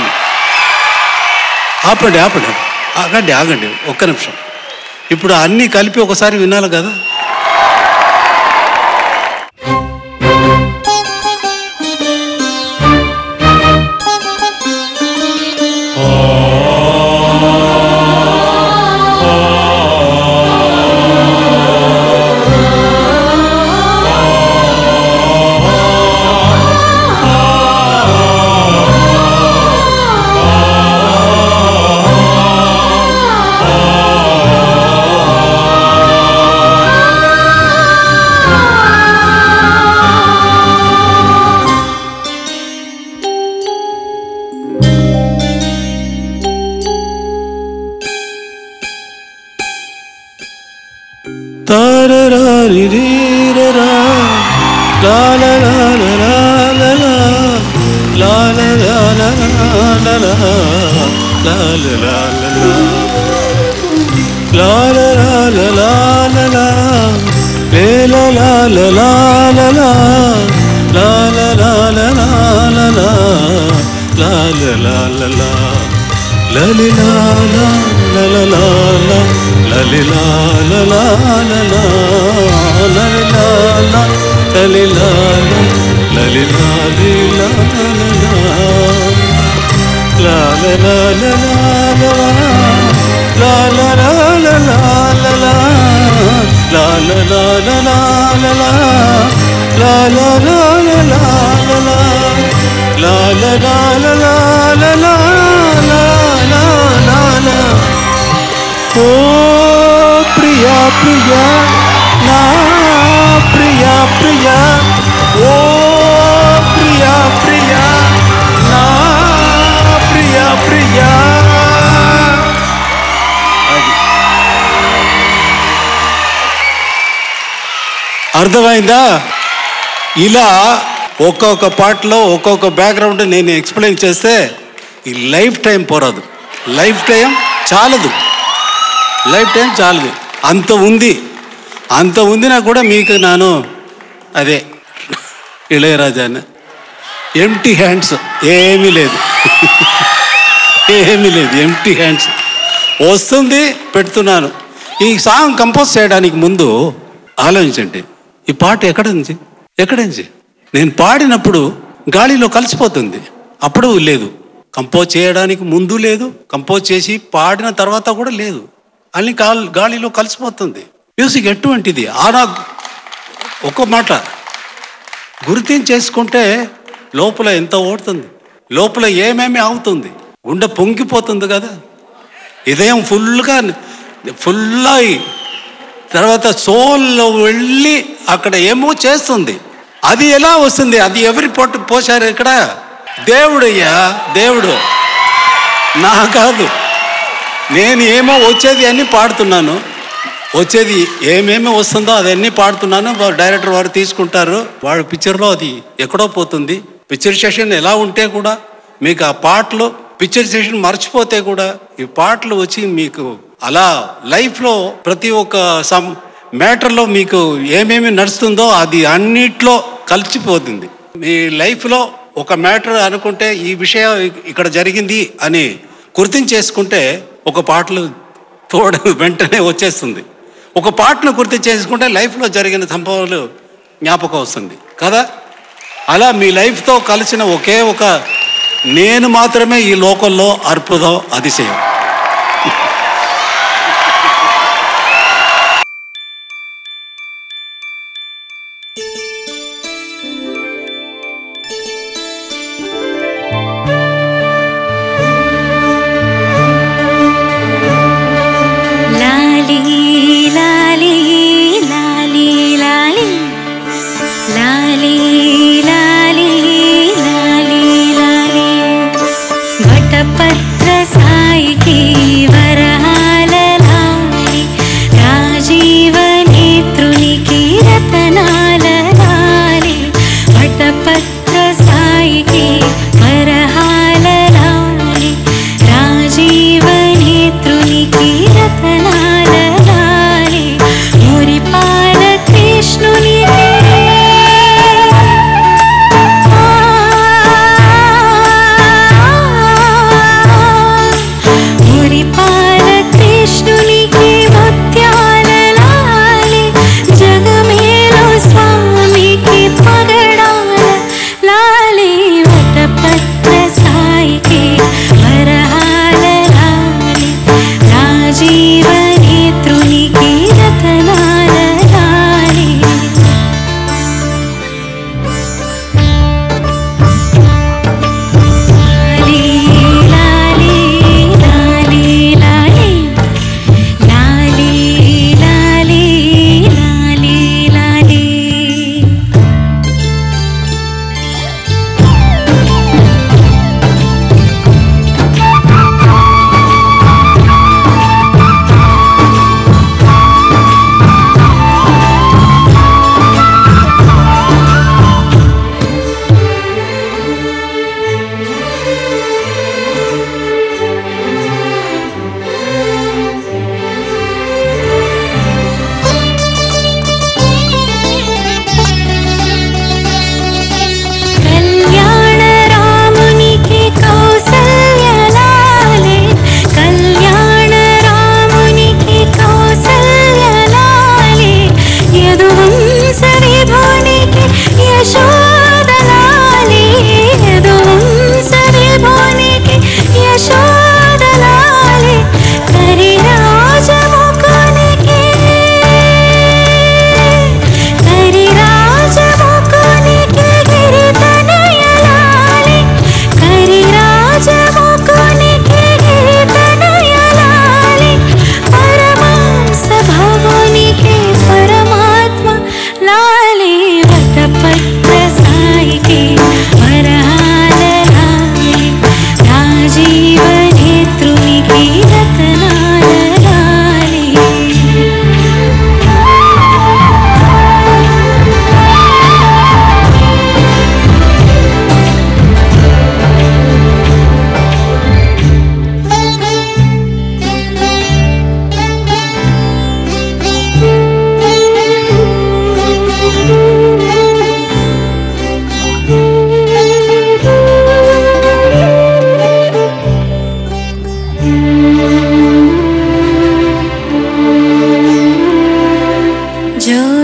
ఆపండి ఆగండి ఒక్క నిమిషం. ఇప్పుడు అన్నీ కలిపి ఒకసారి వినాలి కదా. ఓ ప్రియా ప్రియా నా ప్రియా ప్రియా, ఓ ప్రియా ప్రియా నా ప్రియా ప్రియా. అర్థమైందా? ఇలా ఒక్కొక్క పాటలో ఒక్కొక్క బ్యాక్గ్రౌండ్ నేను ఎక్స్ప్లెయిన్ చేస్తే ఈ లైఫ్ టైం పోరాదు, లైఫ్ టైం చాలదు, అంత ఉంది. అంత ఉందినా కూడా మీకు నాను అదే ఇళయరాజాని ఎంటీ హ్యాండ్స్, ఏమీ లేదు ఏమీ లేదు, ఎంటీ హ్యాండ్స్. వస్తుంది, పెడుతున్నాను. ఈ సాంగ్ కంపోజ్ చేయడానికి ముందు ఆలోచించండి, ఈ పాట ఎక్కడి నుంచి నేను పాడినప్పుడు గాలిలో కలిసిపోతుంది. అప్పుడు లేదు, కంపోజ్ చేయడానికి ముందు లేదు, కంపోజ్ చేసి పాడిన తర్వాత కూడా లేదు, అన్ని గాలిలో కలిసిపోతుంది. మ్యూజిక్ ఎటువంటిది ఆనా ఒక మాట గుర్తించేసుకుంటే లోపల ఎంత ఓడుతుంది, లోపల ఏమేమి అవుతుంది, గుండె పొంగిపోతుంది కదా, ఇదయం ఫుల్ అయి తర్వాత సోల్లో వెళ్ళి అక్కడ ఏమో చేస్తుంది. అది ఎలా వస్తుంది? అది ఎవరి పోసారు ఇక్కడ? దేవుడయ్యా, దేవుడు, నా కాదు. నేను ఏమో వచ్చేది అన్నీ పాడుతున్నాను, వచ్చేది ఏమేమి వస్తుందో అదన్నీ పాడుతున్నాను. డైరెక్టర్ వారు తీసుకుంటారు, వాడు పిక్చర్లో అది ఎక్కడో పోతుంది. పిక్చర్ సెషన్ ఎలా ఉంటే కూడా మీకు ఆ పాటలు పిక్చర్ సెషన్ మర్చిపోతే కూడా ఈ పాటలు వచ్చి మీకు అలా లైఫ్లో ప్రతి ఒక్క మ్యాటర్లో మీకు ఏమేమి నడుస్తుందో అది అన్నిట్లో కలిసిపోతుంది. మీ లైఫ్లో ఒక మ్యాటర్ అనుకుంటే ఈ విషయం ఇక్కడ జరిగింది అని గుర్తించేసుకుంటే ఒక పాటలు వెంటనే వచ్చేస్తుంది. ఒక పాటను గుర్తించేసుకుంటే లైఫ్లో జరిగిన సంభవాలు జ్ఞాపకం వస్తుంది కదా. అలా మీ లైఫ్తో కలిసిన ఒకే ఒక నేను మాత్రమే ఈ లోకంలో అద్భుతం, అతిశయం. పత్ర సాయికి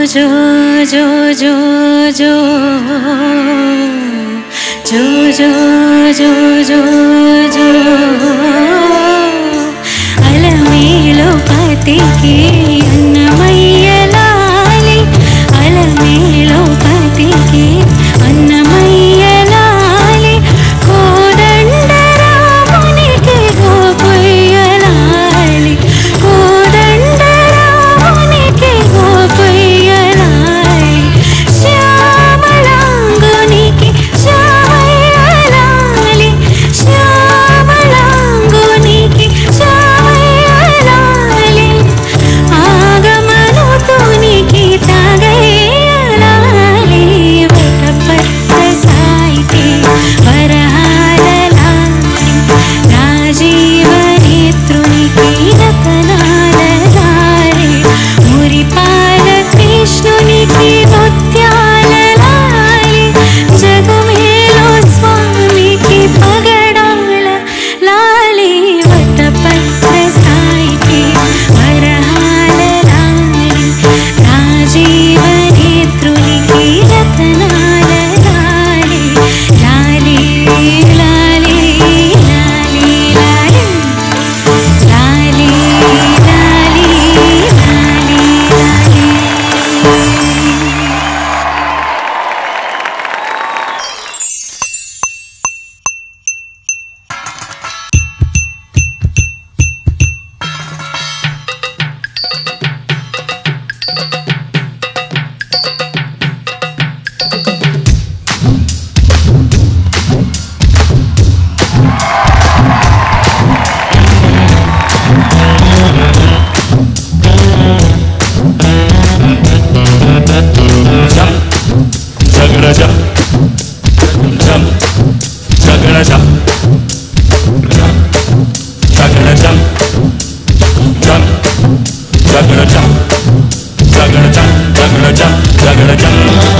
जो जो जो जो जो जो जो जो जो अलमेलो पतिकी अन्नमय्य लाली अलमेलो पतिकी अन्नमय्य लाली कोदंड रामुनिकी गोपय्य लाली कोदंड रामुनिकी गोपय्य लाली श्यामलांगुनिकी श्यामయ్య లాలి శ్యామలాంగునికి శ్యామయ్య లాలి ఆగమనుతునికి తాగయ్య లాలి వటపట్ట సాయితే వరహాల లాలి రాజీవ నేత్రునికి రతనాల లాలి మురిపాల కృష్ణునికి ముత్యాల లాలి జగమేలో స్వామికి పగడాల లాలి వటపట్ట సాయికి వరహాల లాలి రాజీవ నేత్రునికి రతనాల లాలి లాలి లాలి లాలి లాలి లాలి లాలి లాలి లాలి జగడ జం జం జగడ జం జగడ జం జం జగడ జం జగడ జం జగడ జం జగడ జం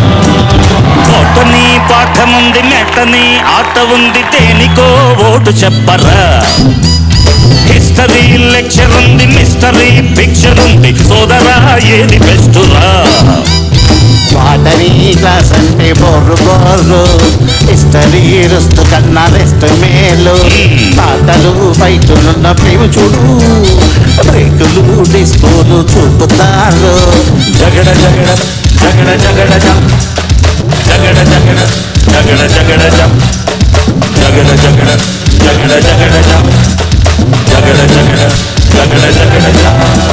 ఓటని పాఠముంది మెట్టని ఆట ఉంది దేనికో ఓటు చెప్పరా హిస్టరీ లెక్చర్ ఉంది మిస్టరీ పిక్చర్ ఉంది సోదరా ఏది బెస్టురా వాటరీ క్లాస్ అంటే బోర్రు బోర్రు హిస్టరీ రుస్తు కన్నా రెస్ట్ మేలు పాటలు ఫైటులున్న ప్రేమ చూడు బ్రేకులు డిస్కోలు చూపుతారు జగడ జగడ జగడ జగడ జం జగడ జగడ జగడ జగడ జం జగడ జగడ జగడ జగడ జం జగడ జగడ జగడ జగడ జం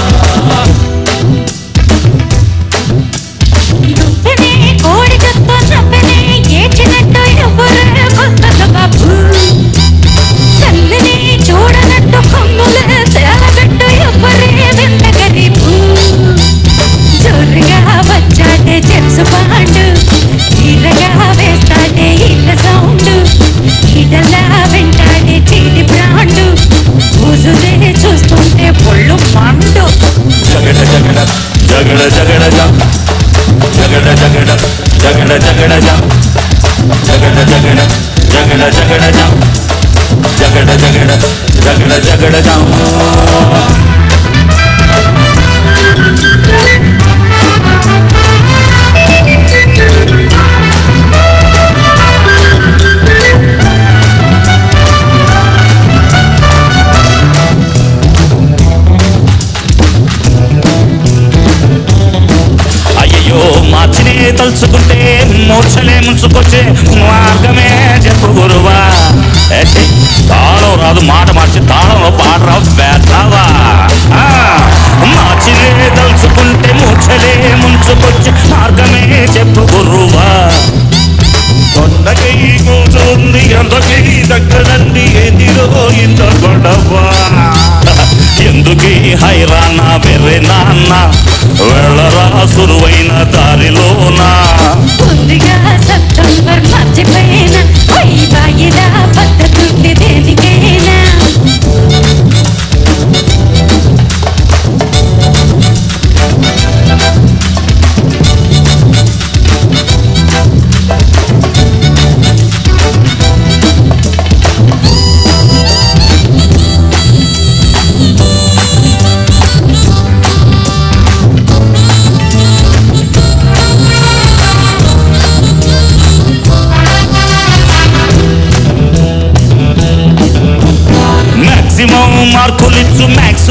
దువ్వెనే కోడి జొత్త నవ్వెనే ఏడ్చినట్టు ఎవ్వరు కొత్తగా బాబు తల్లిని చూడనట్టు కొమ్ములు తేలబెట్టు ఎవ్వరే వెంట గరీబు జోరుగా వచ్చాడే జెమ్స్ బాండు తీరగా వేస్తాడే ఇళ్ళ సౌండ్ ఇడలా వెంటాడే చీడి బ్రాండు ఊజులే చూస్తుంటే పొళ్ళు మండు జగడ జగడ జగడ జగడ జం జగడ జగడ జగడ జగడ జం జగడ జగడ జగడ జగడ జం జగడ జగడ జగడ జగడ జం అయ్యో మార్చినే తలుచుకుంటే మోక్షలే ముంచుకొచ్చే మార్గమే చెప్పు గురువా తాళం రాదు మాట మార్చి తాళంలో పాడరా వేస్తావా మార్చినే తలుచుకుంటే మోక్షలే ముంచుకొచ్చే మార్గమే చెప్పు గురువా కొండకై కూర్చుంది ఎంతకై దగ్గరండి ఏందిరో ఇంత గొడవా ఎందుకీ హైరాణ వెర్రె నాన్న వెళ్ళరా సురువైన దారిలోనా ముందుగా సెప్టెంబర్ మర్చిపోయిన వాయిదా పద్ధతుండి దేనికైనా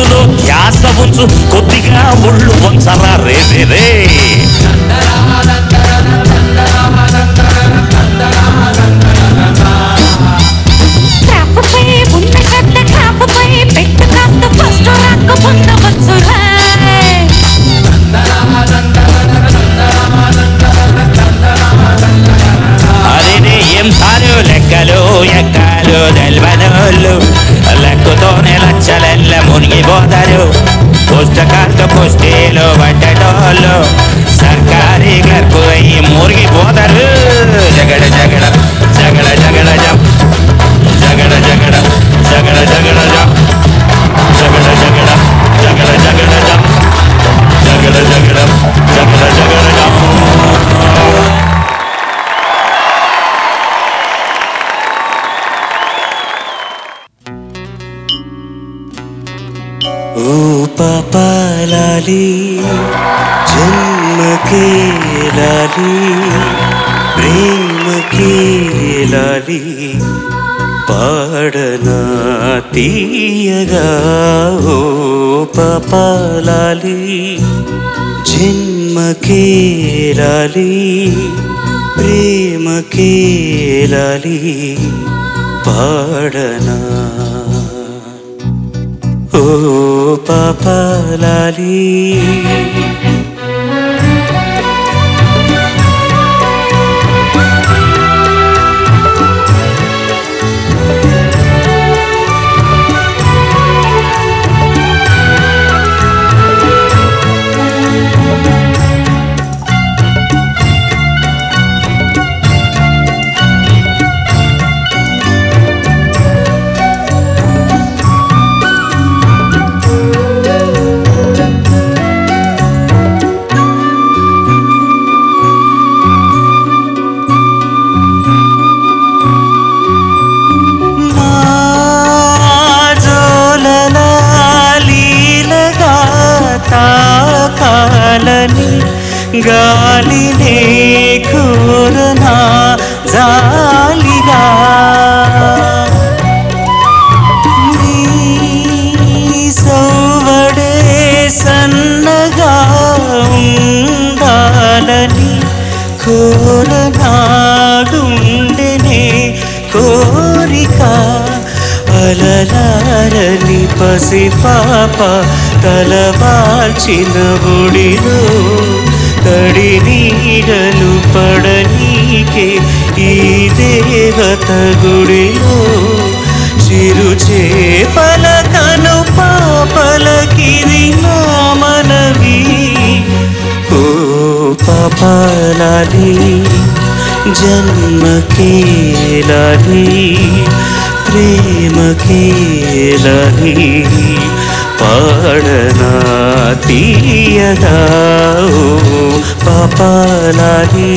డాన్సులో ధ్యాస ఉంచు కొద్దిగా ఒళ్ళు వంచరా రే రే రే క్రాఫ్పై ఉన్న కట్ట క్రాఫ్పై పెట్టు కాస్త ఫస్ట్ రాకు పొందవచ్చు అదే ఏం సారు లెక్కలు ఎక్కలు తెల్వనోళ్ళు లెక్కతోనే లచ్చలెల్ల మునిగిపోతారు పుస్తకాలతో కుస్తీలు పట్టేటోళ్ళు సర్కారీ క్లర్కు అయ్యి మురిగిపోతారు జగడ జగడ జగడ జగడ జం జగడ జగడ జగడ జగడ జం జగడ జగడ జగడ జగడ జం జగడ జగడ జగడ జగడ జం ओ पापा लाली जन्म के लाली प्रेम के लाली पाड़ना तीयगा ओ पापा लाली जन्म के लाली प्रेम के लाली पाड़ना ओ पापा लाली గాలినే కోరనా జాలిగా నీ సౌవడే సన్నగా ఉండాలని కోరనా గుండెనే కోరిక అలలారని పసి పాప తలవాల్చిన గుడిలో తడి నీడలు పడనీకే ఈ దేవత గుడిలో చిరు చేపల కను పాపలకిది నా మనవి ఓ పాపలాలి జన్మ के लाली प्रेम के लाली पाड़ना तीयगा ओ पापा लाली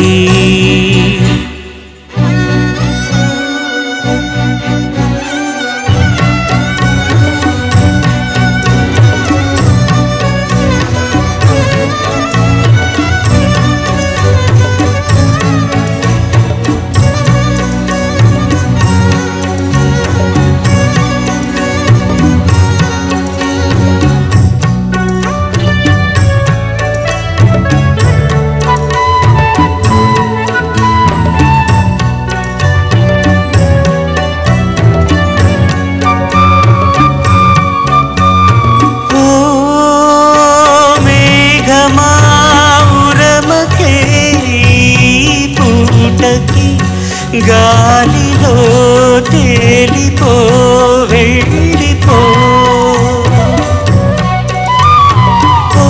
గాలిలో తేలిపో వెళ్ళిపో ఓ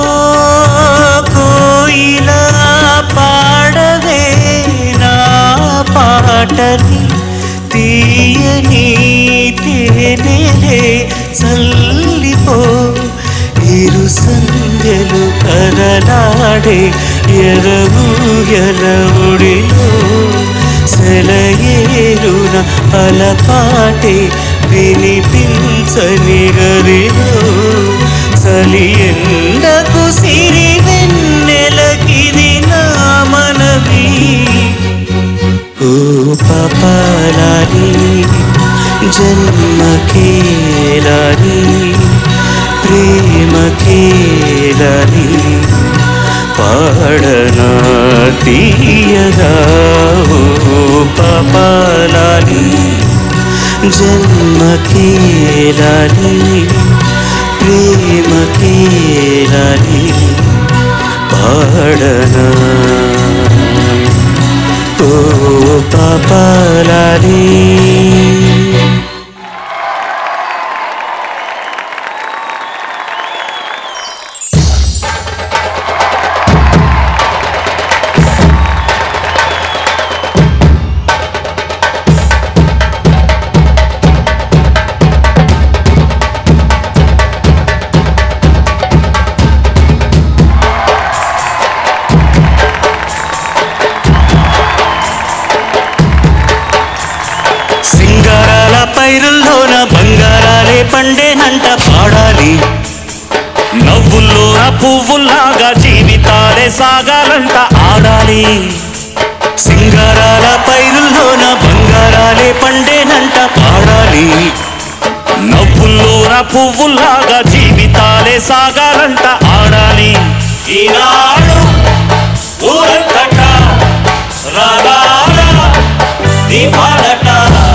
కోయిలా పాడవే నా పాటని తీయని తేనెలే చల్లిపో ఇరు సంధ్యలు కదలాడే ఎరవు ఎరవుడిలో సెలయేరున అలపాటే వినిపించని గదిలో చలి ఎండకు సిరి వెన్నెలకిది నా మనవి ఓ పాపలాలి జన్మ के लाली పాడనా తీయగా ఓ పాపాలాలి జన్మకే లాలి ప్రేమకే లాలి పాడనా ఓ పాపాలాలి. పైరుల్లోన బంగారాలే పండేనంట పాడాలి నవ్వుల్లోన పువ్వుల్లాగా జీవితాలే సాగాలంట ఆడాలి సింగారాల పైరుల్లోన బంగారాలే పండేనంట పాడాలి నవ్వుల్లోన పువ్వుల్లాగా జీవితాలే సాగాలంట ఆడాలి. ఈనాడు ఊరంతట రాగాల దీపాలట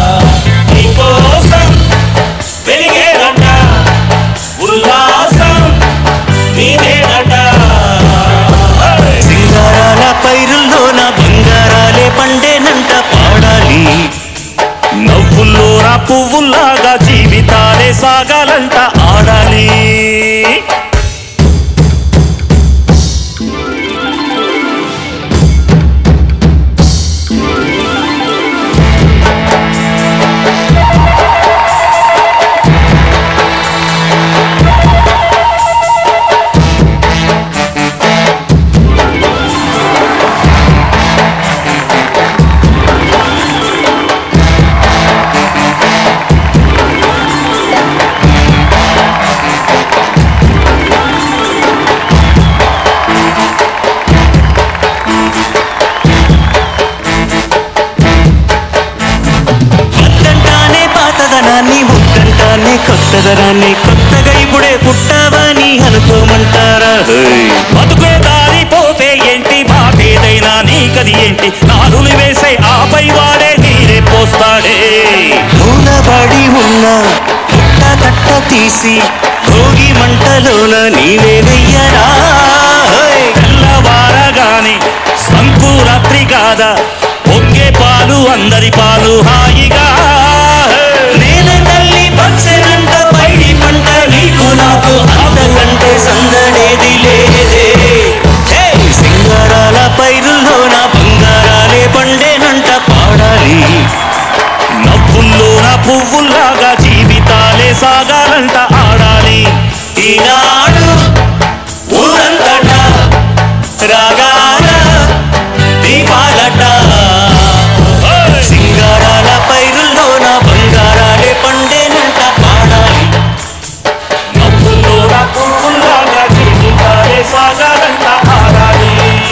కోసం వెలిగేరట ఉల్లాసం నీదేనట. సింగారాల పైరుల్లోన బంగారాలే పండేనంట పాడాలి నవ్వుల్లోన పువ్వుల్లాగా జీవితాలే సాగాలంట ఆడాలి. కొత్తదనాన్ని కొత్తగా ఇప్పుడే పుట్టావని అనుకోమంటారా? బతుకే దారి పోతే ఏంటి మాకేదైనా నీకది ఏంటి నారులు వేసే ఆపై వాడే నీరే పోస్తాడే. మూలబడి ఉన్న పుట్ట తట్ట తీసి భోగి మంటలోన నీవే వెయ్యరా. తెల్లవారగాని సంకురాత్రి కాదా పొంగే పాలు అందరి పాలు హాయిగా పచ్చనంట పైడి పంట నీకు నాకు అంతకంటే సందడేది లేదే. సింగారాల పైరుల్లోన బంగారాలే పండేనంట పాడాలి నవ్వుల్లోన పువ్వుల్లాగా జీవితాలే సాగాలంట ఆడాలి. ఈనాడు ఊరంతట రాగాల దీపాలట సింగారాల పైరుల్లోన బంగారాలే పండేనంట పాడాలి నవ్వుల్లోన పువ్వుల్లాగా జీవితాలే సాగాలంట ఆడాలి.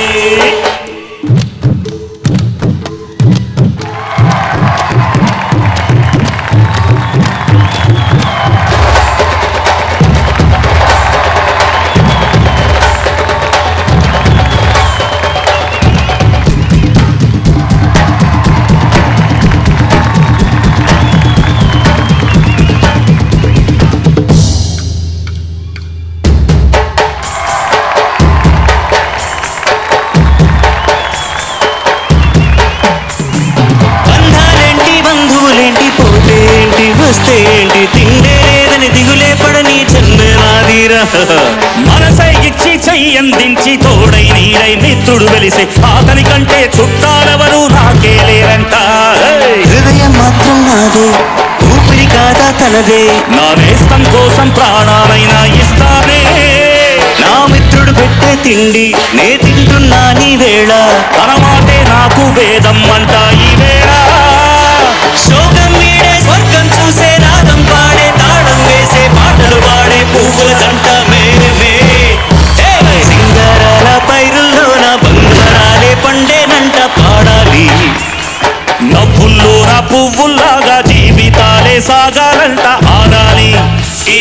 వస్తేంటి తిండే లేదని దిగులే పడని జన్మే నాదిరా. మనసై ఇచ్చి చెయ్యందించి తోడై నీడై మిత్రుడు వెలిసే అతని కంటే చుట్టాలెవరు నాకే లేరంట. హృదయం మాత్రం నాదే ఊపిరి కాదా తనదే నా నేస్తం కోసం ప్రాణాలైనా ఇస్తానే. నా మిత్రుడు పెట్టే తిండి నే తింటున్నా నీ వేళ తన మాటే నాకు వేదం అంట ఈ వేళ. శోకం వీడే స్వర్గం చూసే రాగం పాడే తాళం వేసే పాటలు పాడే పువ్వుల జంట మేమే. సింగారాల పైరుల్లోన బంగారాలే పండేనంట పాడాలి నవ్వుల్లోన పువ్వుల్లాగా జీవితాలే సాగాలంట ఆడాలి.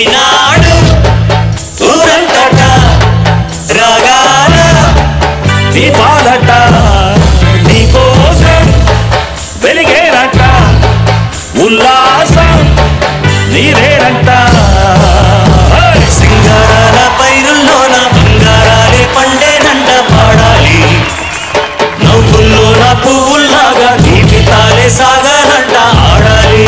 ఈనాడు ఊరంతట రాగాల దీపాలట నీ కోసం వెలిగేనట ఉల్లాసం నీరేనంట సింగారాల పైరుల్లోన బంగారాలే పండేనంట పాడాలి నవ్వుల్లోన పువ్వుల్లాగా జీవితాలే సాగాలంట ఆడాలి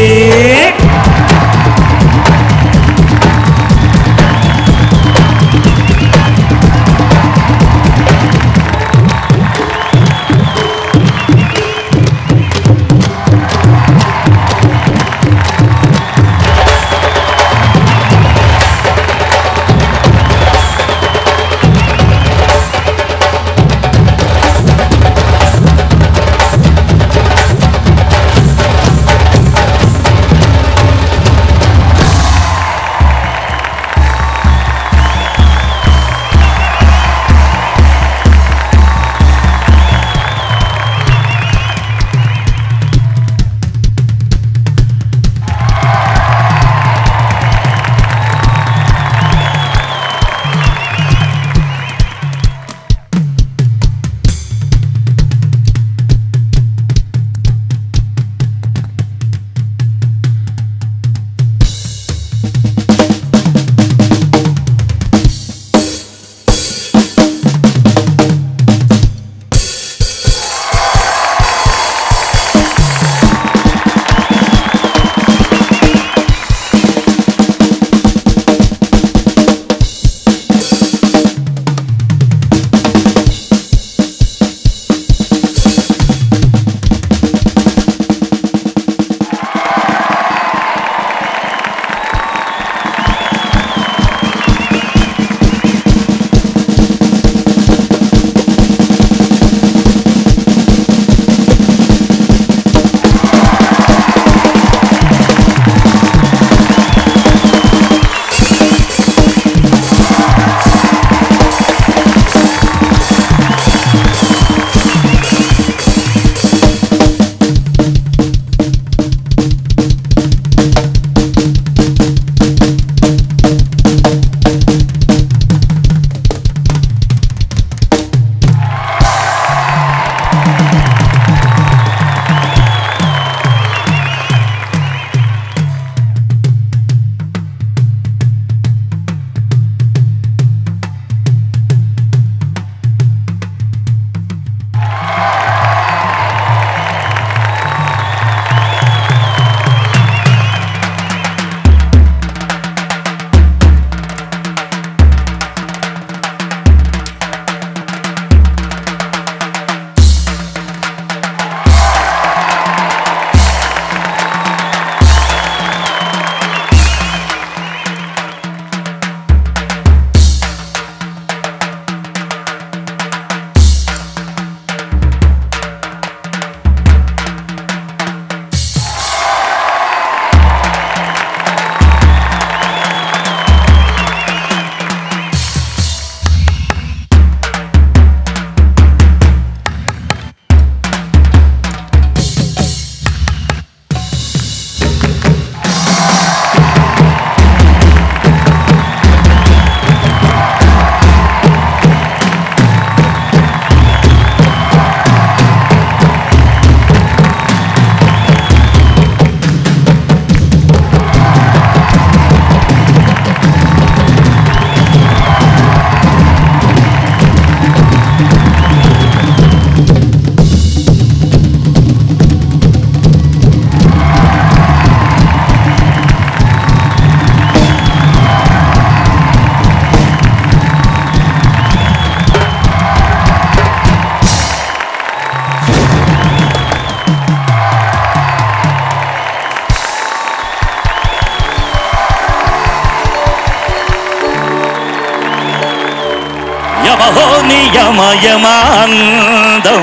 నియమయమాందం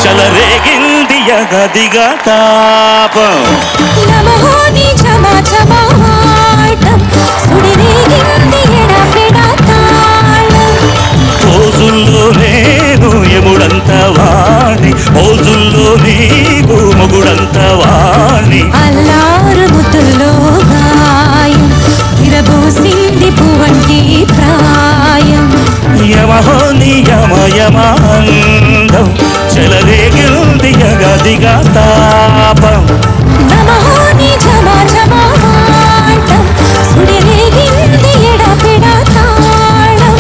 చలరేగింది యగదిగా తాపం నమో నీ చమా చమాటం సుడిరేగింది ఎడపెడా తాళం రోజుల్లో నేను ఎముడంత వాణి రోజుల్లో నీకు మొగుడంత వాణి అల్లారు ముద్దుల్లో గాయం విరబోసింది పువ్వంటి ప్రాయం యమ యమహో నియమయమాందం చెలరేగింది యగదిగా తాపం నమః నీ జమా జమాటం సుడిరేగింది ఎడపెడా తాళం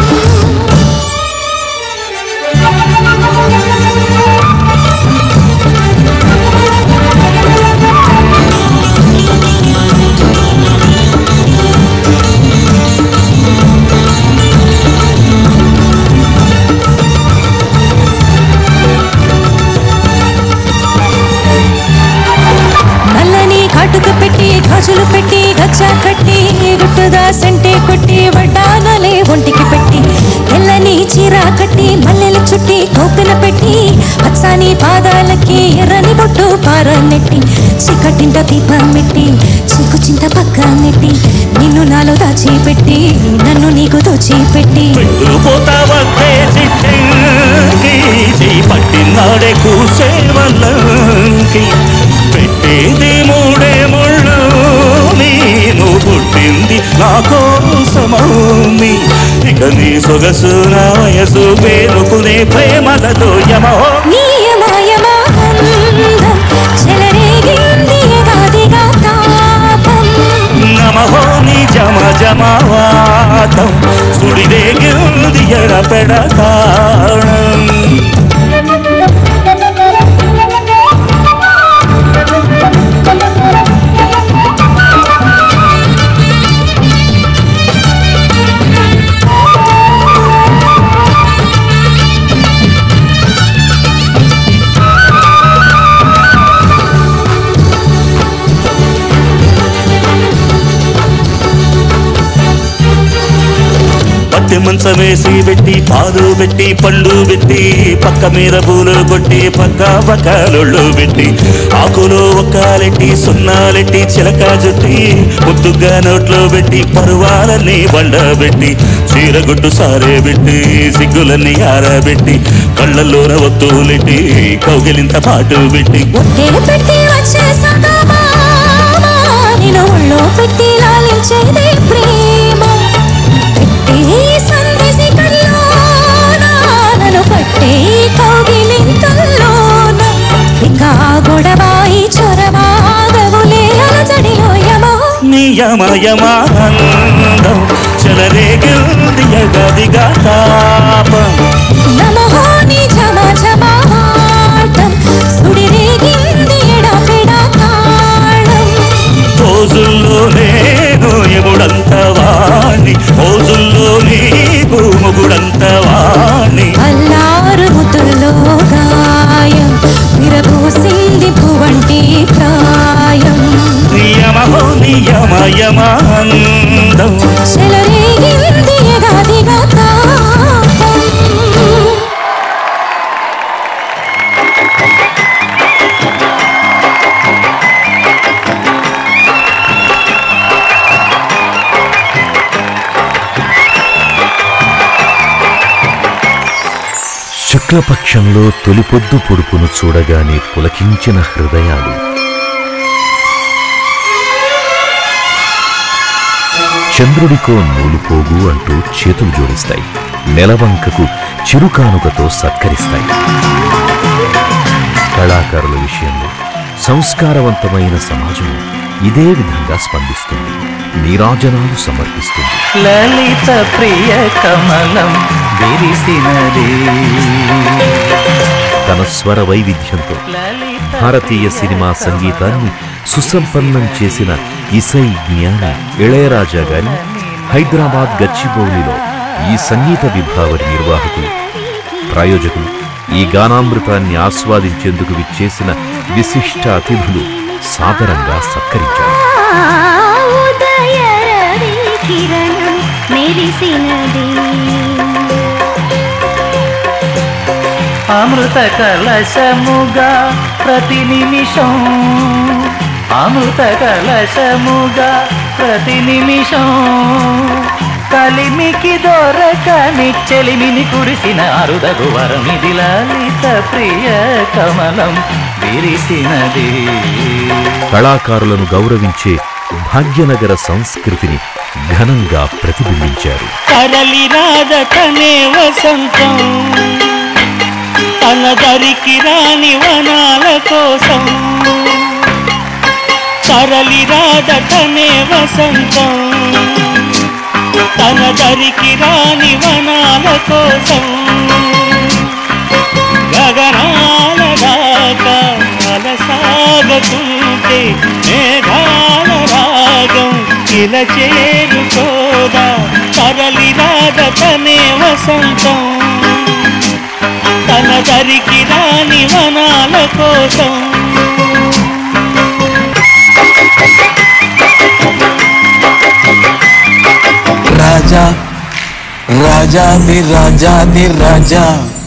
కాటుక పెట్టి గాజులు పెట్టి గచ్చా కట్టి గుట్టుగా సంటే కొట్టి వడ్డానలే ఒంటికి పెట్టి తెల్లని చీర కట్టి మల్లెలు చుట్టి కోపిన పెట్టి పచ్చాని పాదాలకి ఎర్రని బొట్టు పారనెట్టి చీకటింట దీపం మెట్టి చీకు చింత పక్క నెట్టి నిన్ను నాలో దాచి పెట్టి నన్ను నీకు దోచి పెట్టి పట్టినాడే కూసే వల్లంకి పెట్టేది మూడే ముళ్ళు నేను పుట్టింది నా కోసమౌమి ఇక నీ సొగసు నా వయసు పేరుకునే ప్రేమలతో యమహో నమహో నీ జమ జమావాతం సుడిరేగింది ఎడపెడ తాళం మంచం వేసి పెట్టి పాలు పెట్టి పళ్ళు పెట్టి పక్క మీద పూలు కొట్టి పక్క పక్కలొళ్ళు పెట్టి ఆకులో ఒక్కాలెట్టి సున్నాలెట్టి చిలక జుట్టి ముద్దుగా నోట్లో పెట్టి పరువాలన్నీ బండబెట్టి చీరగుడ్డు సారే పెట్టి సిగ్గులన్నీ ఆరబెట్టి కళ్ళల్లోన ఒత్తులెట్టి కౌగిలింత పాటు పెట్టి పట్టే కౌగిలింతల్లోన ఇక గొడవాయి చొరవాగవులే అలజడిలో యమో నియమయమానందం చెలరేగింది యగదిగా తాపం నమః నీ జమా జమాటం సుడిరేగింది ఎడపెడా తాళం రోజుల్లో నేను ఎముడంత వాణ్ణి రోజుల్లో నీకు మొగుడంత వాణ్ణి అల్లారు ముద్దుల్లో గాయం విరబూసింది పువ్వంటి ప్రాయం యమహో నియమయమానందం చెలరేగింది యగదిగా తాపం శుక్లపక్షంలో తొలిపొద్దు పొడుపును చూడగానే పులకించిన హృదయాలు చంద్రుడికో నూలుపోగు అంటూ చేతులు జోడిస్తాయి, నెలవంకకు చిరుకానుకతో సత్కరిస్తాయి. కళాకారుల విషయంలో సంస్కారవంతమైన సమాజం ఇదే విధంగా స్పందిస్తుంది, నీరాజనాలు సమర్పిస్తుంది. లలిత ప్రియ కమలం విరిసినది. తన స్వర వైవిధ్యంతో భారతీయ సినిమా సంగీతాన్ని సుసంపన్నం చేసిన ఇసై జ్ఞాని ఇళయరాజా గారి హైదరాబాద్ గచ్చిబౌలిలో ఈ సంగీత విభావరి నిర్వాహకులు, ప్రాయోజకులు, ఈ గానామృతాన్ని ఆస్వాదించేందుకు విచ్చేసిన విశిష్ట అతిథులు సాదరంగా సత్కరించారు. అమృత కలశముగా ప్రతి నిమిషం, అమృత కలశముగా ప్రతి నిమిషం, కలిమికి దొరకని చెలిమిని కురిసిన అరుదగు వరమిది లలిత ప్రియ కమలం విరిసినది. కళాకారులను గౌరవించే భాగ్యనగర సంస్కృతిని ఘనంగా ప్రతిబింబించారు. తరలి రాదటనే వసంతం తన దరికి రాని వనాల కోసం, తరలి రాదటనే వసంతం తన దరికి రాని వనాల కోసం, గగనాల దాకా అలసాగుతుంటే మేఘాల రాగం ఇలా చేరుకోదా, తరలి రాదటనే వసంతం తన దరికి రాని వనాల కోసం. రాజా రాజాది రాజాది రాజా